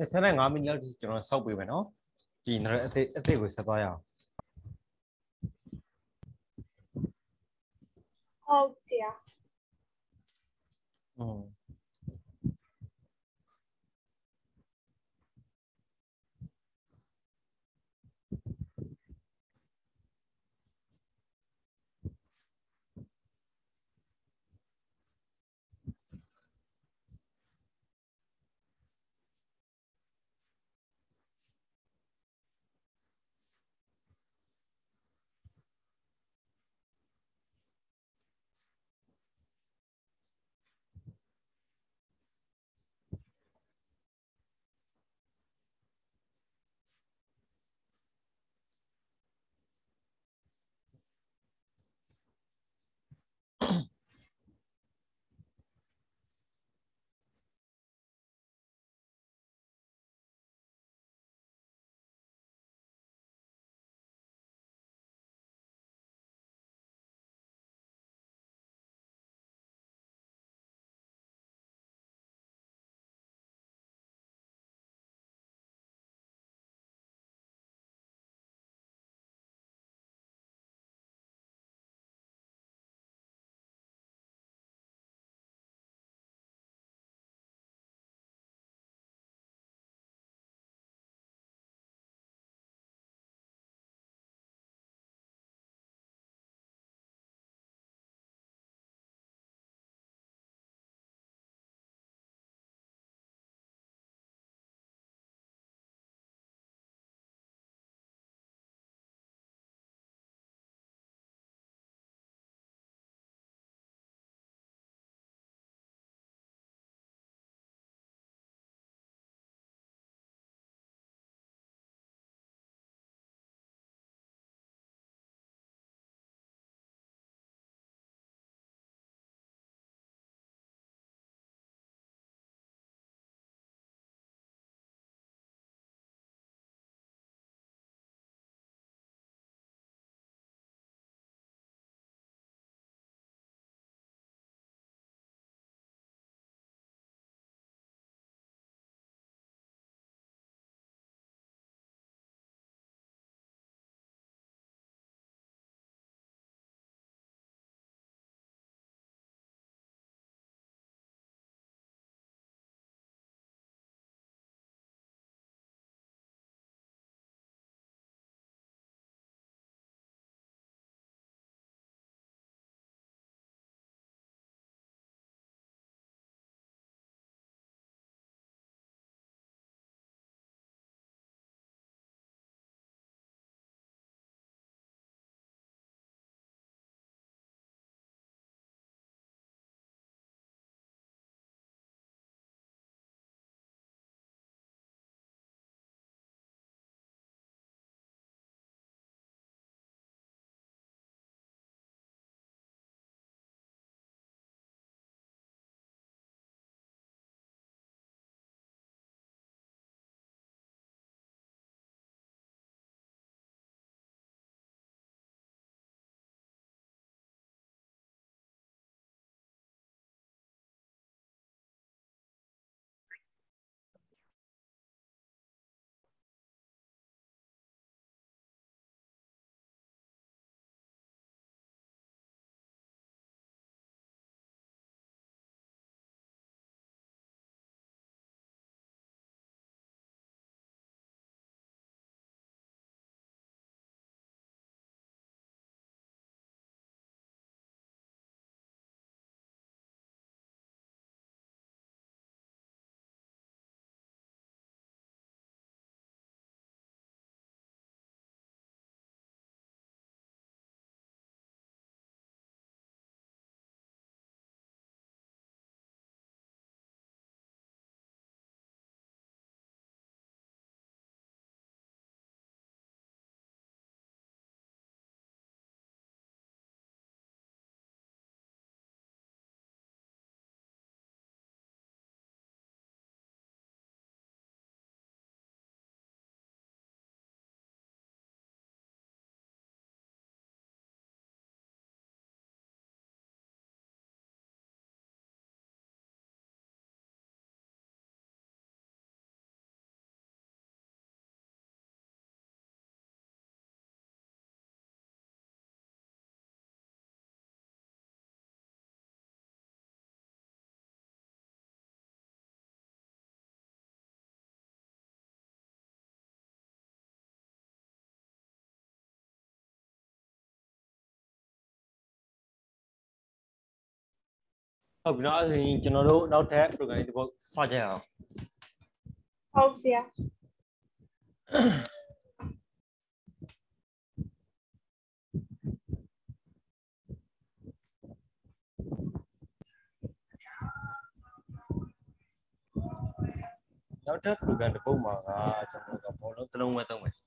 25မိနစ်လောက်ဒီကျွန်တော်စောက်ပေးမယ်နော်ဒီအသေးကိုဆက်သွားရအောင်ဟုတ်ဆရာอืมဟုတ်ပြီနော်အဲ့ဒါဆိုရင်ကျွန်တော်တို့နောက်ထပ် program လေးတစ်ပုဒ်စကြရအောင်ဟုတ်ဆရာနောက်ထပ် program တစ်ပုဒ်မှာကကျွန်တော်တို့ဘောလုံးတစ်လုံးပဲသုံးမယ်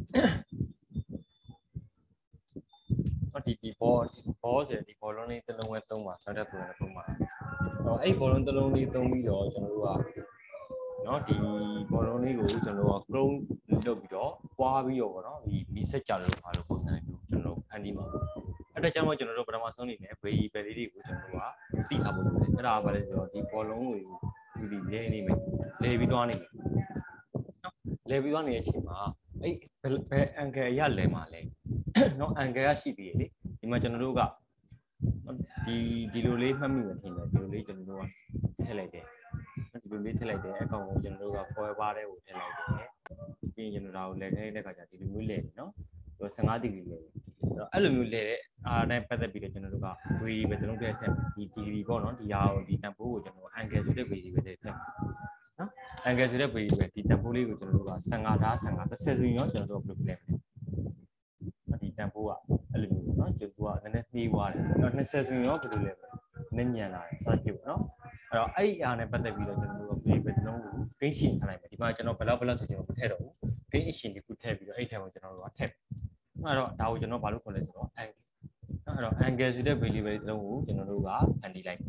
ဒီဘောဆိုရင်ဒီဘောလုံးလေးတစ်လုံးပဲသုံးပါနောက်ထပ် program တစ်ပုဒ်မှာအဲ့ဘောလုံးတစ်လုံးလေးသုံးပြီးတော့ကျွန်တော်တို့ကနော်ဒီဘောလုံးလေးကိုကျွန်တော်တို့က clone လုပ်ပြီးတော့ပွားပြီးတော့ဗောနော်ဒီမီးစက်ကြလို့ဘာလို့ပုံစံမျိုးကျွန်တော်တို့ဖန်တီးမှာအဲ့ဒါကြောင့်မို့ကျွန်တော်တို့ပထမဆုံးနေနဲ့ variable လေးတွေကိုကျွန်တော်တို့ကသိထားဖို့လိုတယ်အဲ့ဒါကဘာလဲဆိုတော့ဒီဘောလုံးကိုဒီလဲနေမယ်လဲပြီးသွားနေမယ်နော်လဲပြီးသွားနေတဲ့အချိန်မှာအဲ့ဘယ် angle ရလဲမှာလဲနော် angle ရရှိသေးတယ်လေဒီမှာကျွန်တော်တို့ကဒီလိုလေးမှတ်မိမှထင်တယ်ဒီလိုလေးကျွန်တော်တို့ကထည့်လိုက်တယ်ဒီလိုလေးထည့်လိုက်တယ်အကောင်ကိုကျွန်တော်တို့က forever တဲ့ကိုထည့်လိုက်တယ်ပြီးရင်ကျွန်တော်တို့လဲခိုင်းတဲ့ခါကျဒီလိုမျိုးလဲနော်ဒီ15 degree လဲအဲ့လိုမျိုးလဲတဲ့အားတိုင်းပတ်သက်ပြီးတော့ကျွန်တော်တို့က variable ပဲတစ်လုံးတည်းထည့်ဒီ degree ပေါ့နော်ဒီဟာကိုဒီ tempo ကိုကျွန်တော် angle ဆိုတဲ့ variable ပဲထည့်နော် angle ဆိုတဲ့ variable ဒီ tempo လေးကိုကျွန်တော်တို့က15 30ဆိုရင်ရောကျွန်တော်တို့ဘယ်လိုလဲဒီ tempo ကအဲ့လိုမျိုးနော်ကျွန်တော်ကနည်းနည်းနှေးသွားတယ်20ဆိုရင်ရောဘယ်လိုလဲနည်းညံလာတယ်စသဖြင့်ပေါ့နော်အဲ့တော့အဲ့ဒီအားနဲ့ပတ်သက်ပြီးတော့ကျွန်တော်တို့က variable တစ်လုံးကို gain ရှင်ထားလိုက်မယ်ဒီမှာကျွန်တော်ဘယ်လောက်ဆိုကျွန်တော်မထည့်တော့ဘူး gain အရှင်တစ်ခုထည့်ပြီးတော့အဲ့ထက်ကိုကျွန်တော်တို့ကထည့်အဲ့တော့ဒါကိုကျွန်တော်ဘာလို့ခေါ်လဲဆိုတော့ angle အဲ့တော့ angle ဆိုတဲ့ variable တစ်လုံးကိုကျွန်တော်တို့ကဖန်တီးလိုက်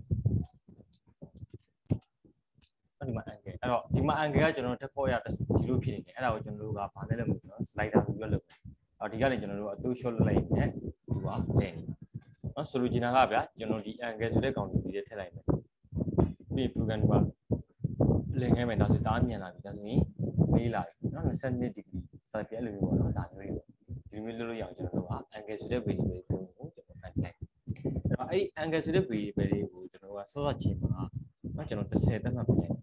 ဒီမှာ angle အဲ့တော့ဒီမှာ angle ကကျွန်တော်တက်ဖို့ရ0ဖြစ်နေတယ်အဲ့ဒါကိုကျွန်တော်တို့ကဘာလဲလို့ဆိုတော့ slider ဆိုပြီးတော့လုပ်တယ်ဒီကနေကျွန်တော်တို့အတူ short လုပ်လိုက်ရင်သူကလဲနေနော်ဆိုလိုချင်တာကဗျာကျွန်တော်ဒီ angle ဆိုတဲ့ကောင်ကိုဒီထဲထည့်လိုက်မယ်ပြီး program ကလင်ခဲ့မယ်ဒါဆိုတားမြန်လာပြီဒါဆိုရင်လေးလာပြီနော်22 degree စသဖြင့်အဲ့လိုမျိုးပေါ့နော်ဒါမျိုးတွေဒီမျိုးလုပ်လို့ရအောင်ကျွန်တော်တို့က angle ဆိုတဲ့ variable ကိုကျွန်တော်ဖန်တီးလိုက်အဲ့တော့အဲ့ဒီ angle ဆိုတဲ့ variable တွေကိုကျွန်တော်ကစောစောချင်းမှာနော်ကျွန်တော်30သတ်မှတ်ပေးလိုက်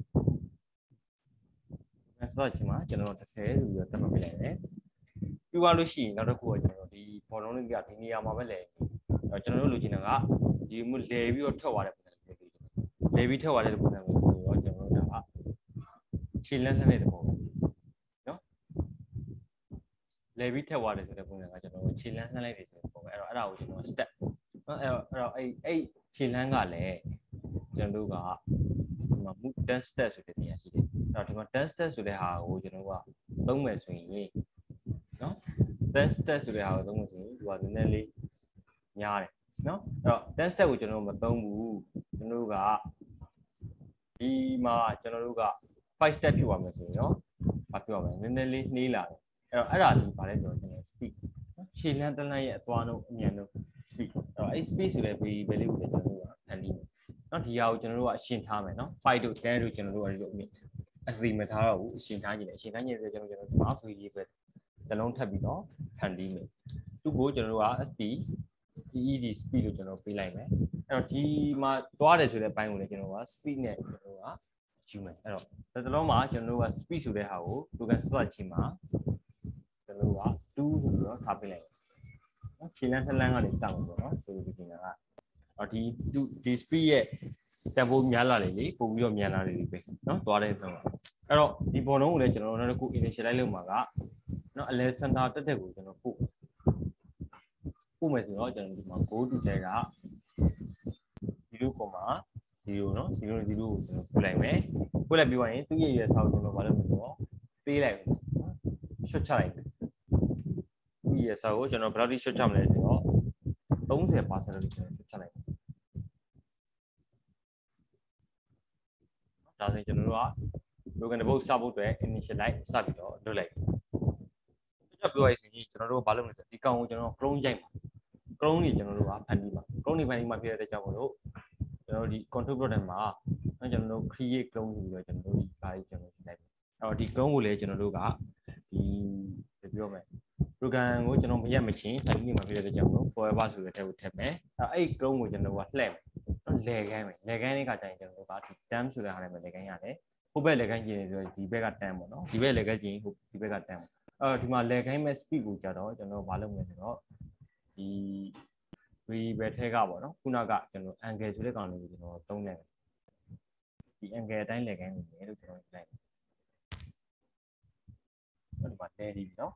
စောစောချင်းမှာကျွန်တော်30ဆိုပြီးတော့သတ်မှတ်ပေးလိုက်တယ်ပြီးသွားလို့ရှိရင်နောက်တစ်ခုကကျွန်တော်ဒီဘောလုံးလေးကဒီနေရာမှာပဲလဲကျွန်တော်တို့လိုချင်တာကဒီမျိုးလဲပြီးတော့ထွက်သွားတဲ့ပုံစံလေးလဲပြီးထွက်သွားတဲ့ပုံစံမျိုးဆိုတော့ကျွန်တော်တို့ကခြေလန်းဆန်းတဲ့ပုံနော်လဲပြီးထွက်သွားတယ်ဆိုတဲ့ပုံစံကကျွန်တော်တို့ခြေလန်းဆန်းလိုက်တယ်ဆိုတဲ့ပုံပဲအဲ့တော့အဲ့ဒါကိုကျွန်တော် step နော်အဲ့တော့အဲ့ခြေလန်းကလည်းကျွန်တော်တို့ကဒီမှာ move test step ဆိုတဲ့နေရာရှိတယ်အဲ့တော့ဒီမှာ test step ဆိုတဲ့ဟာကိုကျွန်တော်တို့ကသုံးမယ်ဆိုရင်နော် test step ဆိုတဲ့ဟာကိုသုံးမယ်ဆိုရင်ဒီကနည်းနည်းလေးညားတယ်နော်အဲ့တော့ test step ကိုကျွန်တော်တို့မသုံးဘူးကျွန်တော်တို့ကဒီမှာကျွန်တော်တို့က5 step ဖြစ်သွားမယ်ဆိုရင်နော်ဘာဖြစ်သွားမလဲနည်းနည်းလေးနှေးလာတယ်အဲ့ဒါဒီဘာလဲဆိုတော့ကျွန်တော် speed နော်ခြေလန်းတလန်းရဲ့အသွားနှုန်းအမြန်နှုန်း speed အဲ့တော့အဲ့ speed ဆိုတဲ့ variable လေးကိုလည်းကျွန်တော်တို့ကဖန်တီးမယ်နော်ဒီဟာကိုကျွန်တော်တို့ကအရှင်းထားမယ်နော်5တို့10တို့ကျွန်တော်တို့အဲ့လိုအသိမထားတော့ဘူးအရှင်းထားကြည့်တယ်အရှင်းထားကြည့်တယ်ကျွန်တော်ဒီမှာ variable တစ်လုံးထပ်ပြီးတော့ဖန်တီးမယ်သူ့ကိုကျွန်တော်တို့က speed EED speed လို့ကျွန်တော်ပေးလိုက်မယ်အဲ့တော့ဒီမှာသွားတယ်ဆိုတဲ့အပိုင်းကိုလည်းကျွန်တော်က speed နဲ့ကျွန်တော်ကယူမယ်အဲ့တော့တစ်လုံးမှာကျွန်တော်တို့က speed ဆိုတဲ့ဟာကို program start ချိန်မှာကျွန်တော်တို့က2ဆိုပြီးတော့ထားပေးလိုက်မယ်နော်ခြေလန်းထလန်းကနေစမှာပေါ့နော်ဆိုလိုချင်တာကအော်ဒီ speed ရဲ့ tempo များလာလေပို့ပြီးတော့မြန်လာလေပဲနော်သွားတဲ့ဆုံးအဲ့တော့ဒီဘောလုံးကိုလည်းကျွန်တော်တို့နောက်တစ်ခု initialize လုပ်မှာကနော်အလဲ center တက်တက်ကိုကျွန်တော်ပို့မယ်ဆိုတော့ကျွန်တော်ဒီမှာ go to တဲ့က0.0နော်0.0ကိုကျွန်တော်ပို့လိုက်မယ်ပို့လိုက်ပြီးရင်သူ့ရဲ့ရွယ်ဆောက်ကျွန်တော်ဘာလုပ်မလဲဆိုတော့ပေးလိုက်မယ်နော် short ချလိုက်မယ်သူ့ရဲ့ဆောက်ကိုကျွန်တော်ဘယ်လောက်ထိ short ချမလဲဆိုတော့30% လို့ကျွန်တော် short ချလိုက်မယ်ဒါဆိုရင်ကျွန်တော်တို့က program တစ်ပုဒ်စဖို့အတွက် initialize စပြီးတော့လုပ်လိုက်ပြောရရင်ကျွန်တော်တို့ကဘာလုပ်မလဲဆိုဒီကောင်ကိုကျွန်တော် clone ရိုက်မှာ clone တွေကျွန်တော်တို့ကဖန်တီးမှာ clone တွေဖန်တီးမှာဖြစ်တဲ့ကြောင့်မလို့ကျွန်တော်တို့ဒီ control program မှာကျွန်တော်တို့ create clone ဆိုပြီးတော့ကျွန်တော်တို့ဒီကားကြီးကျွန်တော်ရှိလိုက်တယ်အဲ့တော့ဒီ clone ကိုလည်းကျွန်တော်တို့ကဒီပြောမယ် program ကိုကျွန်တော်မရက်မချင်းဖန်တီးမှာဖြစ်တဲ့ကြောင့်မလို့ forever ဆိုတဲ့ tab ကိုထည့်မယ်အဲ့ clone ကိုကျွန်တော်ကလှည့်မယ်လဲခိုင်းမယ်လဲခိုင်းတဲ့ခါကျရင်ကျွန်တော်တို့ကဒီ term ဆိုတဲ့ဟာနဲ့လဲခိုင်းရတယ်ဟိုဘက်လဲခိုင်းကျင်နေဆိုဒီဘက်က term ပေါ့နော်ဒီဘက်လဲခိုင်းကျင်ဟိုဒီဘက်က term ဒီမှာလဲခိုင်းမဲ့ speed ကိုကြတော့ကျွန်တော်ဘာလုပ်မလဲဆိုတော့ဒီ variable ထဲကပေါ့နော်ခုနကကျွန်တော် angle ဆိုတဲ့ကောင်လေးကိုကျွန်တော်သုံးတယ်ဒီ angle အတိုင်းလက်ခံနေတယ်လို့ကျွန်တော်လိုက်ဒီမှာလဲနေပြီနော်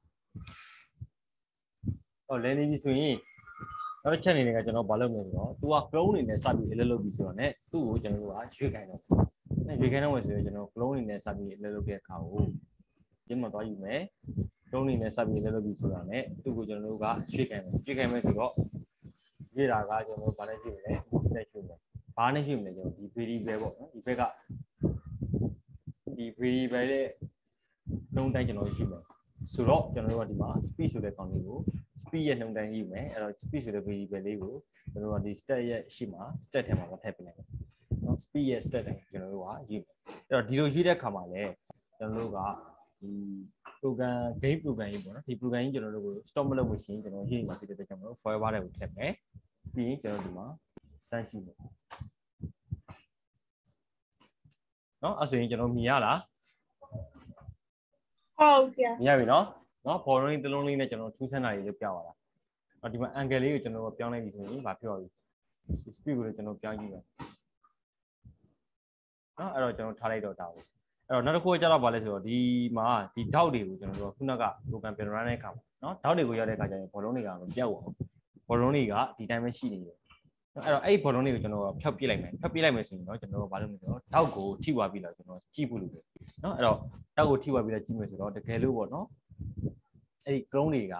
လဲနေပြီဆိုရင်နောက်ချက်အနေနဲ့ကကျွန်တော်ဘာလုပ်မလဲဆိုတော့သူက clone အနေနဲ့စပြီးအလုပ်လုပ်ပြီးဆိုတော့ねသူ့ကိုကျွန်တော်တို့ကရွေ့ခိုင်းတော့ရွေ့ခိုင်းတော့မယ်ဆိုရင်ကျွန်တော် clone အနေနဲ့စပြီးအလုပ်လုပ်တဲ့အခါကိုဒီမှာသွားယူမယ် clone အနေနဲ့စပြီးအလုပ်လုပ်ပြီးဆိုတော့ねသူ့ကိုကျွန်တော်တို့ကရွေ့ခိုင်းမယ်ဆိုတော့ရွေ့တာကကျွန်တော်တို့ဘာလဲရွေ့မလဲတက်ရွေ့မယ်ဘာနဲ့ရွေ့မလဲကျွန်တော်ဒီ variable ပေါ့နော်ဒီဘက်ကဒီ variable ရဲ့နှုန်းတိုင်းကျွန်တော်ရွေ့မယ်ဆိုတော့ကျွန်တော်တို့ကဒီမှာ speed ဆိုတဲ့ကောင်လေးကို speed ရဲ့နှုန်းတိုင်းယူမယ်အဲ့တော့ speed ဆိုတဲ့ variable လေးကိုကျွန်တော်တို့ကဒီ stat ရဲ့ရှိမှာ stat ထဲမှာထည့်ပေးလိုက်မယ်နော် speed ရဲ့ stat တိုင်းကျွန်တော်တို့ကယူမယ်အဲ့တော့ဒီလိုယူတဲ့အခါမှာလည်းကျွန်တော်တို့ကဒီ program game program ကြီးပေါ့နော်ဒီ program ကြီးကျွန်တော်တို့ကို stop မလုပ်လို့ရှိရင်ကျွန်တော်ရေးမှာဖြစ်တဲ့အတွက်ကျွန်တော်တို့ forever တွေကိုထည့်မယ်ပြီးရင်ကျွန်တော်ဒီမှာစမ်းကြည့်မယ်နော်အဲ့ဆိုရင်ကျွန်တော်မြင်ရလားဟုတ်ဆရာမြင်ရပြီနော်ဘောလုံးလေးတစ်လုံးလေးနဲ့ကျွန်တော်ထူးဆန်းတာလေးပြပါလားဒီမှာ angle လေးကိုကျွန်တော်ပြောင်းလိုက်ပြီဆိုရင်ဘာဖြစ်သွားပြီ speed ကိုလည်းကျွန်တော်ပြောင်းကြည့်မယ်နော်အဲ့တော့ကျွန်တော်ထားလိုက်တော့တာဘူးအဲ့တော့နောက်တစ်ခုကကြတော့ဗာလဲဆိုတော့ဒီမှာဒီ dot တွေကိုကျွန်တော်တို့ခုနက program ပြန် run တဲ့အခါမှာနော် dot တွေကိုရောက်တဲ့အခါကျရင်ဘောလုံးတွေကမပြောက်အောင်ဘောလုံးတွေကဒီတိုင်းပဲရှိနေတယ်အဲ့တော့အဲ့ဘောလုံးတွေကိုကျွန်တော်ဖျောက်ပြလိုက်မယ်ဆိုရင်တော့ကျွန်တော်ဘာလုပ်မလဲဆိုတော့ dot ကိုထိသွားပြီလားကျွန်တော်ကြည့်ဖို့လိုတယ်နော်အဲ့တော့ dot ကိုထိသွားပြီလားကြည့်မယ်ဆိုတော့တကယ်လို့ပေါ့နော်အဲ့ဒီ clone တွေက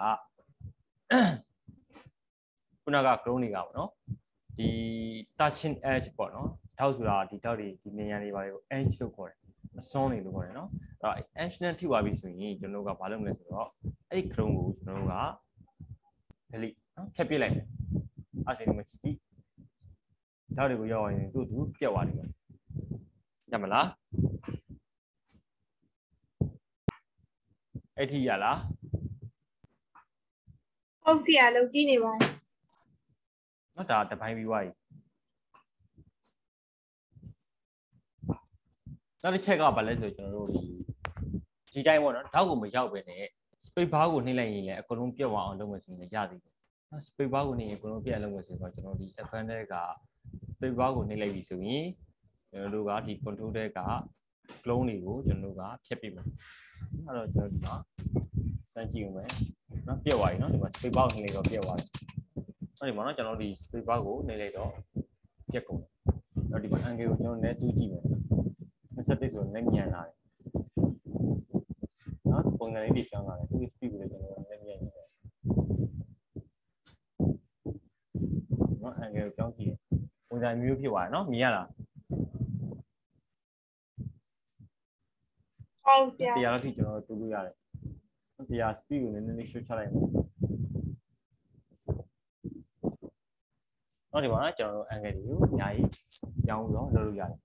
ခုနက clone တွေကပေါ့နော်ဒီ touching edge ပေါ့နော်dotဆိုတာဒီ dot တွေဒီနေရာတွေပါကို edge လို့ခေါ်တယ်အစွန်းတွေလို့ခေါ်တယ်နော်အဲ့တော့ edge နဲ့ထိသွားပြီဆိုရင်ကျွန်တော်တို့ကဘာလုပ်မလဲဆိုတော့အဲ့ဒီ clone ကိုကျွန်တော်တို့က delete နော်ဖျက်ပစ်လိုက်မယ်အဲ့ဒါဆိုရင်မကြည့်ကြည့် dot တွေကိုရောက်ရင်သူ့ပြတ်သွားတယ်ရမလားအဲ့ဒီရလားဟုတ်ဆရာလုပ်ကြည့်နေပါတယ်နော်ဒါတပိုင်းပြီးသွားပြီနောက်တစ်ချက်ကဘာလဲဆိုတော့ကျွန်တော်တို့ဒီတိုင်းပေါ့နော်ဓာတ်ကိုမရောက်ပဲနဲ့ space bar ကိုနှိမ့်လိုက်ရင်လည်းအကုန်လုံးပြတ်သွားအောင်လုပ်မယ်ဆိုရင်လည်းရသေးတယ်နော် space bar ကိုနှိမ့်ရင်အကုန်လုံးပြတ်အောင်လုပ်မယ်ဆိုတော့ကျွန်တော်ဒီ advanced က space bar ကိုနှိမ့်လိုက်ပြီဆိုရင်ကျွန်တော်တို့ကဒီ control တဲ့က clone တွေကိုကျွန်တော်တို့ကဖျက်ပြမယ်အဲ့တော့ကျွန်တော်ဒီမှာစမ်းကြည့်ဦးမယ်နော်ပြတ်သွားပြီနော်ဒီမှာ space bar ကိုနှိမ့်လိုက်တော့ပြတ်သွားတယ်အဲ့ဒီမှာနော်ကျွန်တော်ဒီ space bar ကိုနှိမ့်လိုက်တော့ပြတ်ကုန်တယ်အဲ့ဒီမှာ angle ကိုကျွန်တော်လည်းတူးကြည့်မယ်21ဆိုတော့လည်းမြန်လာတယ်နော်ပုံစံလေးတွေပြောင်းလာတယ်သူ speed ကိုလည်းကျွန်တော်လည်းမြန်နေတယ်နော် angle ကိုပြောင်းကြည့်ရင်ပုံစံမျိုးဖြစ်သွားတယ်နော်မြင်ရလားဟုတ်ဆရာတရားတော့ထိကျွန်တော်တူးလို့ရတယ်တရား speed ကိုနည်းနည်းရှုချလိုက်မယ်နော်ဒီမှာကျွန်တော်တို့ angle တွေကိုအများကြီးပြောင်းပြီးတော့လုပ်လို့ရတယ်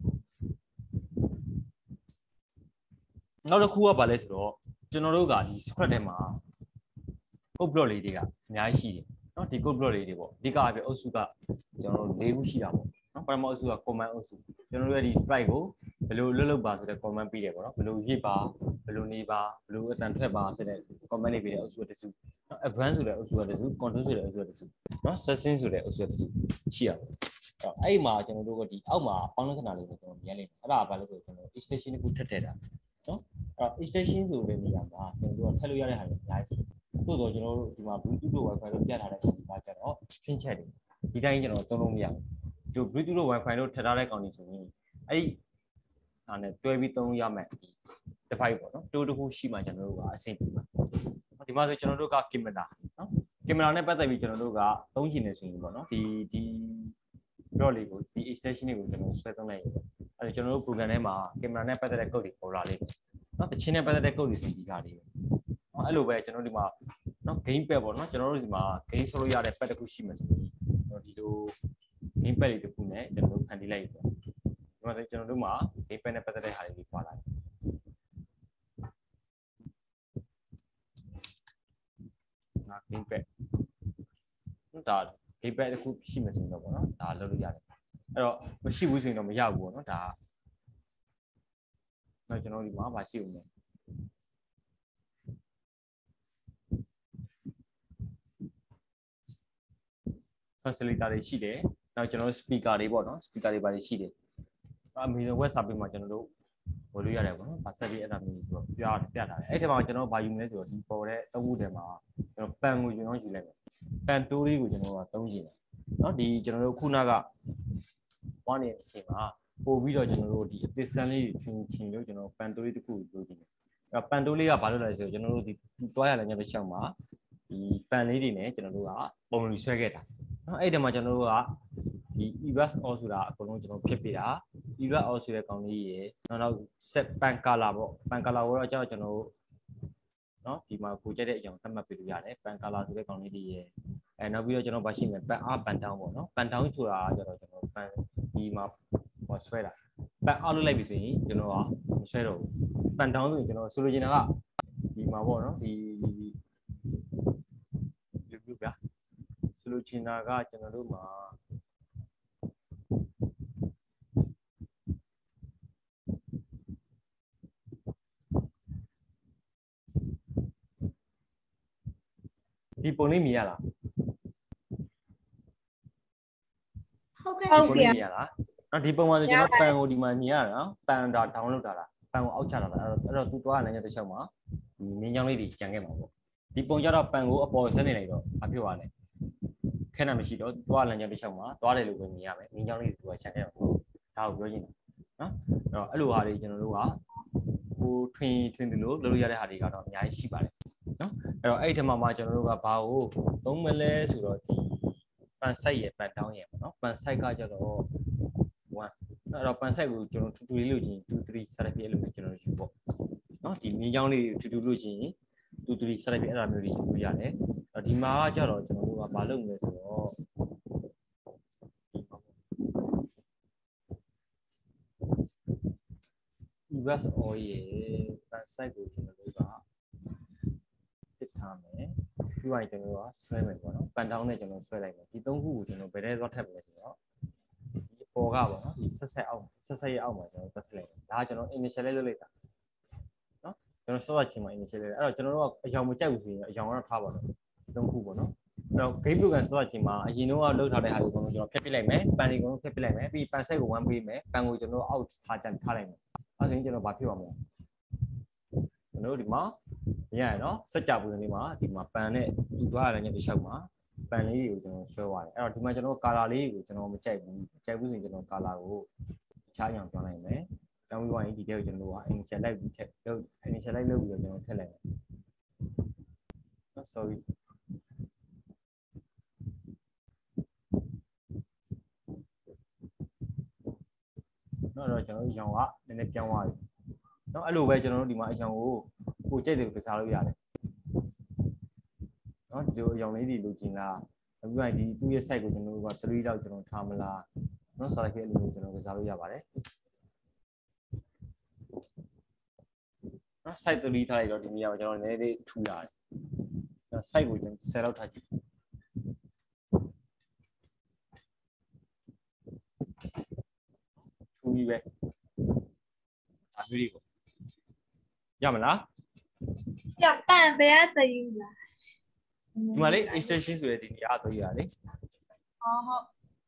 နောက်တစ်ခုကဘာလဲဆိုတော့ကျွန်တော်တို့ကဒီ script ထဲမှာ code block လေးတွေကအများကြီးရှိတယ်เนาะဒီ code block လေးတွေပေါ့အဓိကအဖြစ်အုပ်စုကကျွန်တော်တို့၄ခုရှိတာပေါ့เนาะပထမအုပ်စုက command အုပ်စုကျွန်တော်တို့ရဲ့ဒီ sprite ကိုဘယ်လိုလုပ်ပါဆိုတဲ့ command ပေးတယ်ပေါ့နော်ဘယ်လိုရေးပါဘယ်လိုနေပါဘယ်လိုအတန်ထွက်ပါဆိုတဲ့ command လေးပေးတဲ့အုပ်စုကတစ်စုเนาะ advanced ဆိုတဲ့အုပ်စုကတစ်စု control ဆိုတဲ့အုပ်စုကတစ်စုเนาะ setting ဆိုတဲ့အုပ်စုကတစ်စုရှိရပါအဲ့မှာကျွန်တော်တို့ကဒီအောက်မှာပေါင်းလက္ခဏာလေးကိုကျွန်တော်မြင်ရလိမ့်မယ်အဲ့ဒါကဘာလဲဆိုတော့ကျွန်တော် extension တစ်ခုထပ်ထည့်တာနော်အဲ့ extension ဆိုတဲ့နေရာမှာကျွန်တော်တို့ထည့်လို့ရတဲ့ဟာတွေအများကြီးရှိသို့တော့ကျွန်တော်တို့ဒီမှာ Bluetooth တို့ Wi-Fi တို့ပြထားတဲ့ပုံစံကကျတော့ screen chat တွေဒီတိုင်းကျွန်တော်သုံးလို့မရဘူးဒီ Bluetooth တို့ Wi-Fi တို့ထည့်ထားတဲ့ကောင်တွေဆိုရင်အဲ့ဒီဟာနဲ့တွဲပြီးသုံးလို့ရမယ်ဒီ device ပေါ့နော်တိုးတစ်ခုရှိမှကျွန်တော်တို့ကအဆင်ပြေမှာဒီမှာဆိုကျွန်တော်တို့က camera နော် camera နဲ့ပတ်သက်ပြီးကျွန်တော်တို့ကသုံးချင်နေဆိုရင်ပေါ့နော်ဒီ dot လေးကိုဒီ extension တွေကိုကျွန်တော်ဆွဲသုံးလိုက်ရင်အဲ့ဒါကျွန်တော်တို့ program ထဲမှာ camera နဲ့ပတ်သက်တဲ့ code တွေပေါ်လာလိမ့်မယ်နော်တချင်းနဲ့ပတ်သက်တဲ့ code တွေဆိုဒီကားလေးနော်အဲ့လိုပဲကျွန်တော်ဒီမှာနော် game pad ပေါ့နော်ကျွန်တော်တို့ဒီမှာ game ဆွဲလို့ရတဲ့ pad တစ်ခုရှိမှဆိုရင်ဒီလို game pad လေးတစ်ခုနဲ့ကျွန်တော်တို့ဖန်တီးလိုက်ပြီပေါ့ဒီမှာကျွန်တော်တို့မှာ game pad နဲ့ပတ်သက်တဲ့ဟာတွေပေါ်လာတယ်နော် game pad ဒါ game pad တစ်ခုရှိမှဆိုတော့ပေါ့နော်ဒါလုပ်လို့ရတယ်အဲ့တော့မရှိဘူးဆိုရင်တော့မရဘူးပေါ့နော်ဒါတော့ကျွန်တော်ဒီမှာမရှိဘူးね translator တွေရှိတယ်နောက်ကျွန်တော်တို့ speaker တွေပေါ့နော် speaker တွေပါတွေရှိတယ် Amazon web service မှာကျွန်တော်တို့ဝယ်လို့ရတယ်ပေါ့နော်ဗာဆက်ပြီးအဲ့ဒါမျိုးဆိုတော့ပြထားတယ်အဲ့ဒီမှာကျွန်တော်ဘာယူမလဲဆိုတော့ဒီပေါ်တဲ့သုံးခုထဲမှာကျွန်တော်ပန်ကိုကျွန်တော်ယူလိုက်မယ်ပန်တိုးလေးကိုကျွန်တော်ကသုံးကြည့်တယ်နော်ဒီကျွန်တော်တို့ခုနကဝါနေတဲ့အချိန်မှာပို့ပြီးတော့ကျွန်တော်တို့ဒီအသစ်ဆန်းလေးချင်းလို့ကျွန်တော်ပန်တိုးလေးတစ်ခုလိုချင်တယ်အဲ့ပန်တိုးလေးကဘာလို့လဲဆိုတော့ကျွန်တော်တို့ဒီတွားရလည်းညတစ်ချောင်းမှာဒီပန်လေးတွေနဲ့ကျွန်တော်တို့ကပုံလူဆွဲခဲ့တာနော်အဲ့ဒီမှာကျွန်တော်တို့ကဒီ erase all ဆိုတာအကုန်လုံးကျွန်တော်ဖြစ်ပြတာ erase all ဆိုတဲ့ကောင်လေးရေနောက် set pan color ပေါ့ pan color ကိုတော့ကျွန်တော်တို့နော်ဒီမှာကိုကြက်တဲ့အကြောင်းသတ်မှတ်ပြလို့ရတယ် pan color ဆိုတဲ့ကောင်လေးတွေရေအဲနောက်ပြီးတော့ကျွန်တော်ဗာရှိမယ် pan up pan down ပေါ့နော် pan down ဆိုတာကျတော့ကျွန်တော် pan ဒီမှာဟောဆွဲတာ pan up လုပ်လိုက်ပြီဆိုရင်ကျွန်တော်ကမဆွဲတော့ဘူး pan down ဆိုရင်ကျွန်တော်ဆိုလိုချင်တာကဒီမှာပေါ့နော်ဒီပြပြဆိုလိုချင်တာကကျွန်တော်တို့မှာဒီပုံလေးမြင်ရလားဟုတ်ကဲ့ပုံလေးမြင်ရလားနော်ဒီပုံမှာဆိုကျွန်တော်ပန်ကိုဒီမှာမြင်ရတာနော်ပန်ဒါ download တာလားပန်ကိုအောက်ချတာလားအဲ့တော့သူသွားတဲ့လမ်းတစ်လျှောက်မှာဒီမင်းကြောင်းလေးတွေကြံခဲ့မှာပေါ့ဒီပုံကြတော့ပန်ကိုအပေါ်ဆက်နေလိုက်တော့အဖြစ်သွားတယ်ခဲနာမရှိတော့သွားလမ်းကြောင်းတစ်လျှောက်မှာသွားတယ်လို့ပဲမြင်ရမယ်မင်းကြောင်းလေးတွေသူကခြံခဲ့တော့ဒါကိုပြောချင်တာနော်အဲ့တော့အဲ့လိုဟာတွေကျွန်တော်တို့ကဟိုထွင်တယ်လို့လုပ်ရတဲ့ဟာတွေကတော့အများကြီးရှိပါတယ်နော်အဲ့တော့အဲ့ဒီထက်မှကျွန်တော်တို့ကဘာကိုသုံးမလဲဆိုတော့ဒီပန်ဆိုင်ရယ်ပန်တောင်းရယ်ပေါ့နော်ပန်ဆိုင်ကကြတော့1အဲ့တော့ပန်ဆိုင်ကိုကျွန်တော်ထူထူလေးလို့ချင်း2 3စတဲ့ပြည့်လို့ကျွန်တော်ယူပေါ့နော်ဒီမြင်းချောင်းလေးထူထူလို့ချင်း2 3စတဲ့ပြည့်အဲ့ဒါမျိုးတွေယူလို့ရတယ်အဲ့ဒီမှာကြတော့ကျွန်တော်တို့ကဘာလုပ်မလဲဆိုတော့erase all ရယ်ပန်ဆိုင်ကိုကျွန်တော်တို့ကထားမယ်ပြီးရင်ကျွန်တော်ကဆွဲမယ်ပေါ့နော်ပန်တောင်းနဲ့ကျွန်တော်ဆွဲလိုက်မယ်ဒီသုံးခုကိုကျွန်တော်ဘယ်ထဲသွားထပ်မလဲဆိုတော့ဒီပေါ်ကပေါ့နော်ဒီဆက်ရဲ့အောက်မှာကျွန်တော်တက်လိုက်တယ်ဒါကကျွန်တော် initialize လုပ်လိုက်တာနော်ကျွန်တော်စောစောချင်းမှာ initialize အဲ့တော့ကျွန်တော်တို့ကအယောင်မကြိုက်ဘူးဆိုရင်အယောင်ကတော့ထားပါတော့ဒီသုံးခုပေါ့နော်အဲ့တော့ game program စောစောချင်းမှာအရင်တော့လောက်ထားတဲ့ဟာတွေကိုကျွန်တော်ဖျက်ပစ်လိုက်မယ်ပန်တွေကိုဖျက်ပစ်လိုက်မယ်ပြီးပန်ဆက်ကို1ပေးမယ်ပန်ကိုကျွန်တော် out ထားလိုက်မယ်အဲ့ဒါဆိုရင်ကျွန်တော်ဘာဖြစ်ပါမလဲကျွန်တော်ဒီမှာမြင်ရနော်စက်ကြပုံစံလေးမှာဒီမှာပန်နဲ့တူသွားရတဲ့ညတစ်လျှောက်မှာပန်လေးတွေကိုကျွန်တော်ဆွဲသွားတယ်အဲ့တော့ဒီမှာကျွန်တော်ကာလာလေးကိုကျွန်တော်မကြိုက်ဘူးကြိုက်ဘူးဆိုရင်ကျွန်တော်ကာလာကိုတခြားအောင်ပြောင်းလိုက်မယ်ပြောင်းပြီးသွားရင်ဒီတဲကိုကျွန်တော်က initialize ပြီးထည့်လုပ် initialize လုပ်ပြီးတော့ကျွန်တော်ထည့်လိုက်မယ်နော် sorry နော်တော့ကျွန်တော်ရောင်ကနည်းနည်းပြောင်းသွားပြီနော်အဲ့လိုပဲကျွန်တော်တို့ဒီမှာအရောင်ကိုကြိုက်တယ်လို့ကစားလို့ရတယ်နော်ဒီအရောင်လေးတွေလိုချင်လားအခုကဒီသူ့ရဲ့ site ကိုကျွန်တော်တို့က3လောက်ကျွန်တော်ထားမလားနော်စားလိုက်ခဲ့အဲ့လိုကျွန်တော်ကစားလို့ရပါတယ်နော် site 3ထားလိုက်တော့ဒီနေရာကိုကျွန်တော်နည်းနည်းလေးထူရတယ်နော် site ကိုကျွန်တော်10လောက်ထားကြည့်ထူပြီပဲအားကြီးကိုရမလားရပန်ဘယ်အသေးလားဒီမှာလေ extension ဆိုတဲ့ဒီနေရာအသွေးရလေဟုတ်ဟုတ်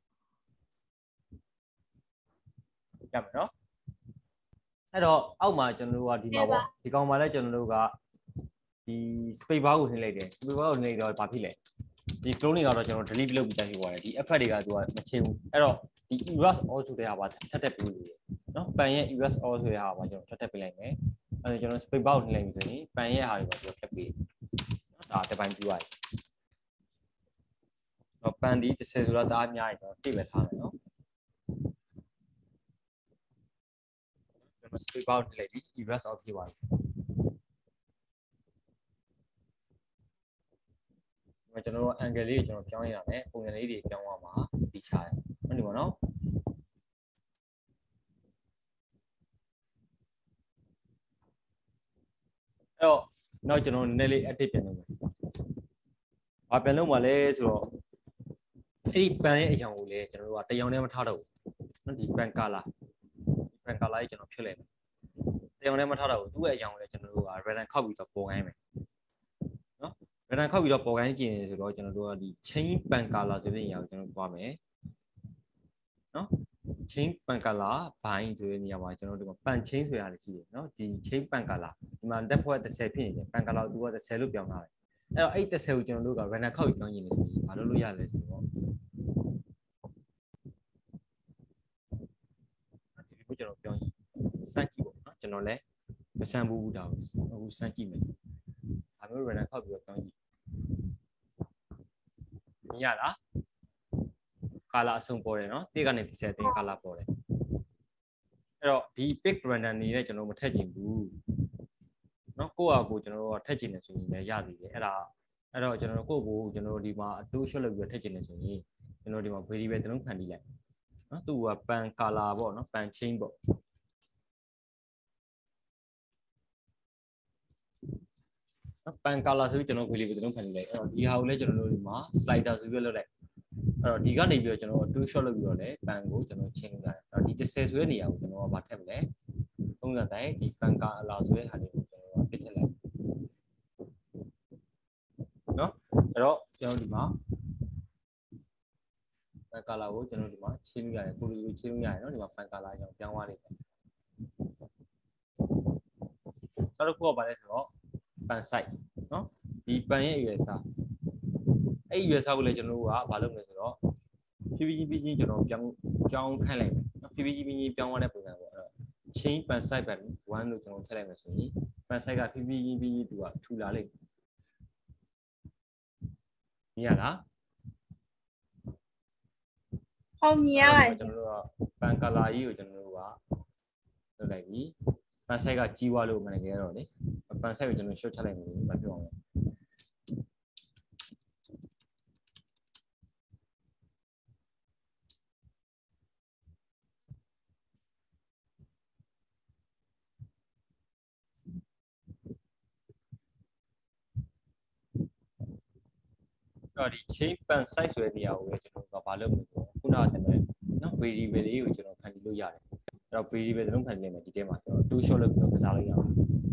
ရမယ်နော်အဲ့တော့အောက်မှာကျွန်တော်တို့ကဒီမှာပေါ့ဒီကောင်မှာလည်းကျွန်တော်တို့ကဒီ space bar ကိုနှိမ့်လိုက်တယ် space bar ကိုနှိမ့်တော့ဘာဖြစ်လဲဒီ clone တွေကတော့ကျွန်တော် delete လုပ်ပြီးတက်ပြီးသွားတယ်ဒီ effect တွေကသူကမချေဘူးအဲ့တော့ဒီ erase all ဆိုတဲ့ဟာပါထပ်တက်ပြီးလို့နော်ပန်ရဲ့ erase all ဆိုတဲ့ဟာပါကျွန်တော်ထပ်တက်ပေးလိုက်မယ်အဲ့တော့ကျွန်တော် space bar ကိုနှိမ့်လိုက်ပြီဆိုရင်ပန်ရဲ့ဟာတွေပါသူကဖြတ်ပေးနော်ဒါတစ်ပိုင်းပြရတယ်တော့ပန်ဒီ30ဆိုတော့ဒါအများကြီးကျွန်တော်ပြည့်ပဲထားမယ်နော်ကျွန်တော် space bar နှိမ့်လိုက်ပြီ erase all ပြသွားပြီကျွန်တော်တို့ angle လေးကိုကျွန်တော်ပြောင်းရတာနဲ့ပုံစံလေးတွေပြောင်းသွားမှာဒီချရတယ်ဟုတ်တယ်ပေါ့နော်အဲ့တော့နောက်ကျွန်တော်နည်းနည်းလေး active ပြန်လုပ်မယ်။ဘာပြန်လုပ်မှာလဲဆိုတော့အဲ့ဒီပန်ရဲ့အရောင်ကိုလည်းကျွန်တော်တို့ကတရောင်နဲ့မထားတော့ဘူး။နော်ဒီပန်ကာလာကြီးကျွန်တော်ဖြတ်လိုက်မယ်။တရောင်နဲ့မထားတော့ဘူးသူ့ရဲ့အရောင်ကိုလည်းကျွန်တော်တို့က random ခောက်ပြီးတော့ပုံခိုင်းမယ်။နော် random ခောက်ပြီးတော့ပေါ်ကိုင်းကျင်နေဆိုတော့ကျွန်တော်တို့ကဒီ chain pan color ဆိုတဲ့နေရာကိုကျွန်တော်သွားမယ်နော် chain pan color ဘိုင်းဆိုတဲ့နေရာမှာကျွန်တော်တို့က pan chain ဆိုရတယ်ရှိတယ်နော်ဒီ chain pan color ဒီမှာ depth က30ဖြစ်နေတယ် pan color သူက30လို့ပြောင်းထားတယ်အဲ့တော့အဲ့30ကိုကျွန်တော်တို့က random ခောက်ပြီးပြောင်းကျင်နေဆိုရင်မလုပ်လို့ရလဲဆိုတော့ဒီလိုကျွန်တော်ပြောင်းစမ်းကြည့်ပေါ့နော်ကျွန်တော်လည်းမစမ်းဘူးဒါကိုအခုစမ်းကြည့်မယ်ဒါမျိုး random ခောက်ပြီးတော့ပြောင်းကြည့်မြင်ရလားကာလာအစုံပေါ်တယ်နော်1ကနေ30တင်ကာလာပေါ်တယ်အဲ့တော့ဒီ pick random နေတဲ့ကျွန်တော်မထက်ချင်ဘူးနော်ကိုယ့်အကိုကျွန်တော်တို့ထက်ချင်တယ်ဆိုရင်လည်းရသေးတယ်အဲ့တော့ကျွန်တော်တို့ကိုယ့်ကိုကျွန်တော်တို့ဒီမှာအတူရှုပ်လုပ်ပြီးထက်ချင်တယ်ဆိုရင်ကျွန်တော်ဒီမှာ variable တစ်လုံးဖန်တီးလိုက်နော်သူက pan color ပေါ့နော် pan chain ပေါ့နော် pan color ဆိုပြီးကျွန်တော် variable တစ်လုံးဖန်တီးလိုက်အဲ့တော့ဒီဟာကိုလည်းကျွန်တော်တို့ဒီမှာ slider ဆိုပြီးလုပ်လိုက်အဲ့တော့ဒီကနေပြီးတော့ကျွန်တော်အတူရှော့လုပ်ပြီးတော့လည်း pan ကိုကျွန်တော်ချင်းလိုက်အဲ့တော့ဒီ30ဆိုတဲ့နေရာကိုကျွန်တော်ကဘာထည့်မလဲပုံစံတိုင်းဒီ pan color ဆိုတဲ့ဟာလေးကိုကျွန်တော်ကပြစ်ထည့်လိုက်နော်အဲ့တော့ကျွန်တော်ဒီမှာ pan color ကိုကျွန်တော်ဒီမှာချင်းလို့ရတယ်ကိုလိုချင်းလို့ရတယ်နော်ဒီမှာ pan color ကျွန်တော်ပြောင်းသွားလိမ့်မယ်နောက်တစ်ခုကဘာလဲဆိုတော့ pan size နော်ဒီ pan ရဲ့အရွယ်အစားအဲ့အရွယ်အစားကိုလည်းကျွန်တော်တို့ကဘာလုပ်မလဲဆိုတော့ဖြည်းဖြည်းချင်းကျွန်တော်ပြောင်းခိုင်းလိုက်မယ်နော်ဖြည်းဖြည်းပြောင်းသွားတဲ့ပုံစံပေါ့အဲ့တော့ chain pan size ပဲ1လို့ကျွန်တော်ထည့်လိုက်မယ်ဆိုရင် pan size ကဖြည်းဖြည်းသူကထူလာလိမ့်မြင်ရလားဟုတ်မြင်ရပါတယ်ကျွန်တော်တို့က pan color ကြီးကိုကျွန်တော်တို့ကလုပ်လိုက်ပြီ pan size ကကြီးွားလို့မှန်တယ်တော့လေ pan size ကိုကျွန်တော် short ထည့်လိုက်မယ်လို့ပြောအောင်တော့ဒီ chain pan size ဆိုတဲ့နေရာကိုလည်းကျွန်တော်တို့ကဘာလုပ်မလဲဆိုတော့ခုနကတည်းကနော် variable လေးကိုကျွန်တော်ဖန်တီးလို့ရတယ်အဲ့တော့ variable သုံးဖန်တီးလိုက်မယ်ဒီထဲမှာကျွန်တော် two short လုပ်ပြီးတော့ကစားလို့ရအောင်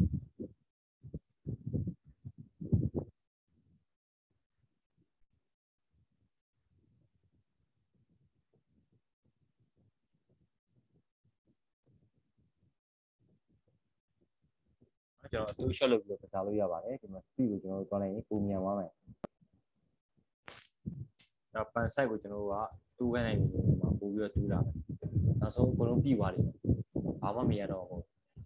ကျွန်တော် two short လုပ်ပြီးတော့ကစားလို့ရပါတယ်ဒီမှာ speed ကိုကျွန်တော်တို့တွန်းလိုက်ရင်ပုံမြန်သွားမယ်တော့ pan size ကိုကျွန်တော်တို့ကတူးခိုင်းနိုင်ပြီဆိုတော့ပို့ပြီးတော့တူးလာမယ်နောက်ဆုံးအကုန်လုံးပြီးသွားလိမ့်မယ်ဘာမှမရတော့ဘူး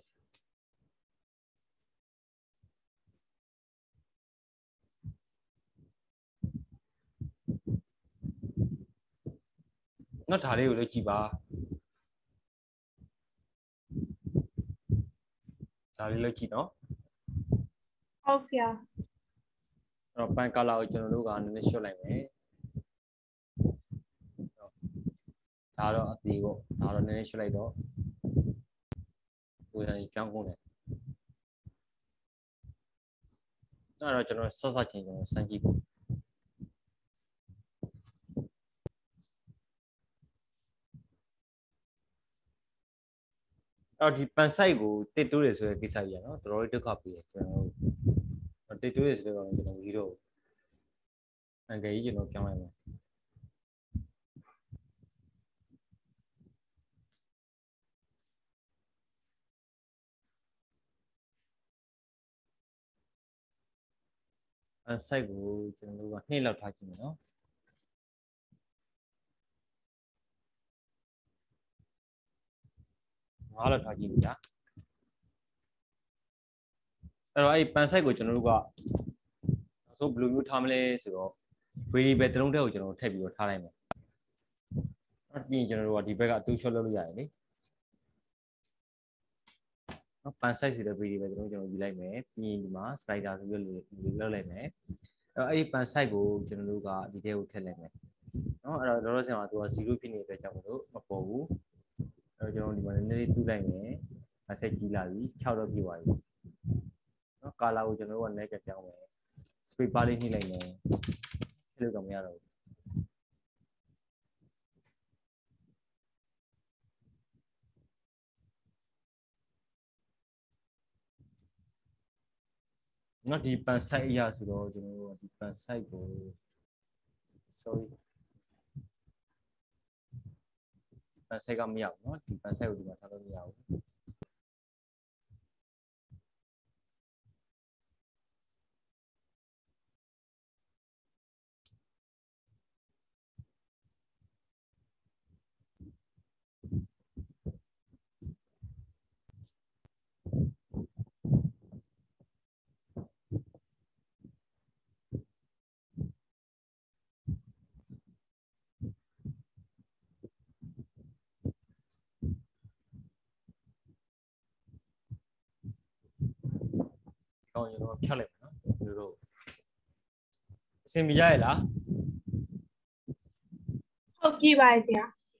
နော်ဒါလေးကိုလည်းကြည့်ပါဒါလေးလည်းကြည့်နော်ဟုတ်ဆရာအဲ့တော့ pan color ကိုကျွန်တော်တို့ကနည်းနည်း short လိုက်မယ်ဒါတော့အသေးပေါ့ဒါတော့နည်းနည်း short လိုက်တော့ကိုယ်တိုင်ကြောင်းကုန်တယ်အဲ့တော့ကျွန်တော်ဆက်ချင်းကျွန်တော်စမ်းကြည့်ပေါ့အဲ့တော့ဒီ pan size ကိုတစ်တိုးတယ်ဆိုတဲ့ကိစ္စကြီးရနော်တော်တော်လေးဒုက္ခပေးတယ်ကျွန်တော်တို့တစ်တိုးတယ်ဆိုတော့ကျွန်တော်ပြီးတော့အန်ဂယ်ကြီးကျွန်တော်ပြောင်းလိုက်မယ်site ကိုကျွန်တော်တို့က2လောက်ထားကြည့်မယ်နော်5လောက်ထားကြည့်ပြီလားအဲ့တော့အဲ့ pan site ကိုကျွန်တော်တို့ကနောက်ဆုံးဘယ်လိုမျိုးထားမလဲဆိုတော့ variable တစ်လုံးတည်းကိုကျွန်တော်ထည့်ပြီးတော့ထားလိုက်မယ်အဲ့ပြီးရင်ကျွန်တော်တို့ကဒီဘက်ကအတူ short လုပ်လို့ရတယ်လေနော် pan site ဆိုတဲ့ variable တစ်လုံးကျွန်တော်ယူလိုက်မယ်ပြီးရင်ဒီမှာ slider ဆိုပြီးလုပ်လိုက်မယ်အဲ့ဒီ pan site ကိုကျွန်တော်တို့ကဒီထဲကိုထည့်လိုက်မယ်နော်အဲ့တော့လောလောဆယ်မှာသူက0ဖြစ်နေတဲ့အတွက်ကြောင့်မလို့မပေါ်ဘူးအဲ့တော့ကျွန်တော်ဒီမှာနည်းနည်းလေးတူးလိုက်မယ်အဆက်ကြီးလာပြီ6တော့ပြည့်သွားပြီနော် color ကိုကျွန်တော်တို့က negative ပြောင်းမယ် space bar လေးနှိမ့်လိုက်မယ်အဲ့လိုတော့မရတော့ဘူးနော်ဒီပန်ဆိုင်အရာဆိုတော့ကျွန်တော်တို့ဒီပန်ဆိုင်ကို sorry ပန်ဆိုင်ကမရဘူးเนาะဒီပန်ဆိုင်ကိုဒီမှာထားလို့မရဘူးကောင်းရင်တော့ဖြတ်လိုက်မယ်เนาะဒီလိုအဆင်ပြေရရဲ့လားဟုတ်ပြီပါဆရာ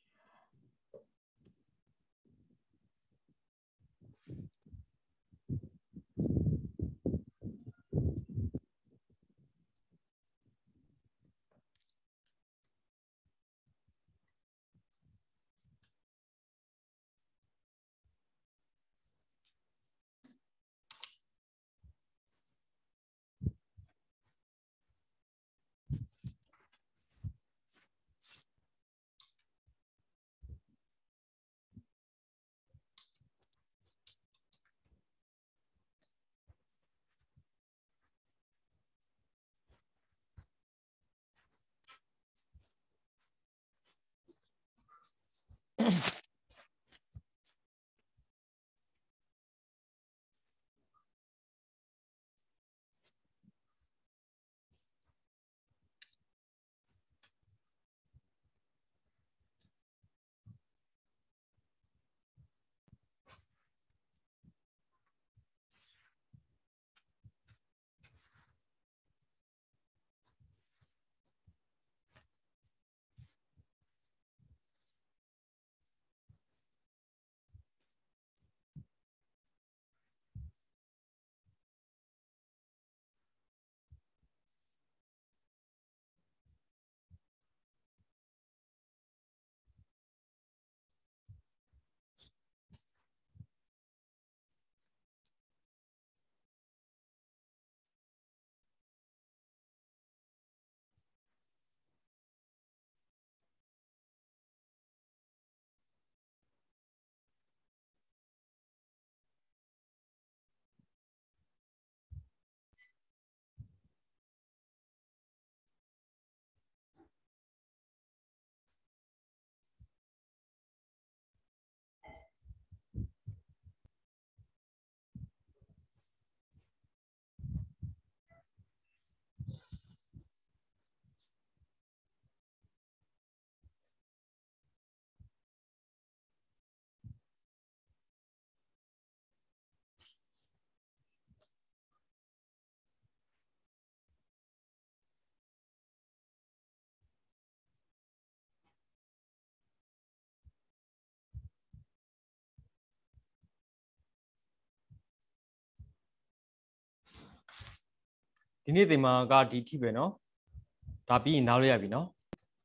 ဒီနေ့သင်မှာကဒီထိပဲเนาะဒါပြီးရင်နားလို့ရပြီเนาะ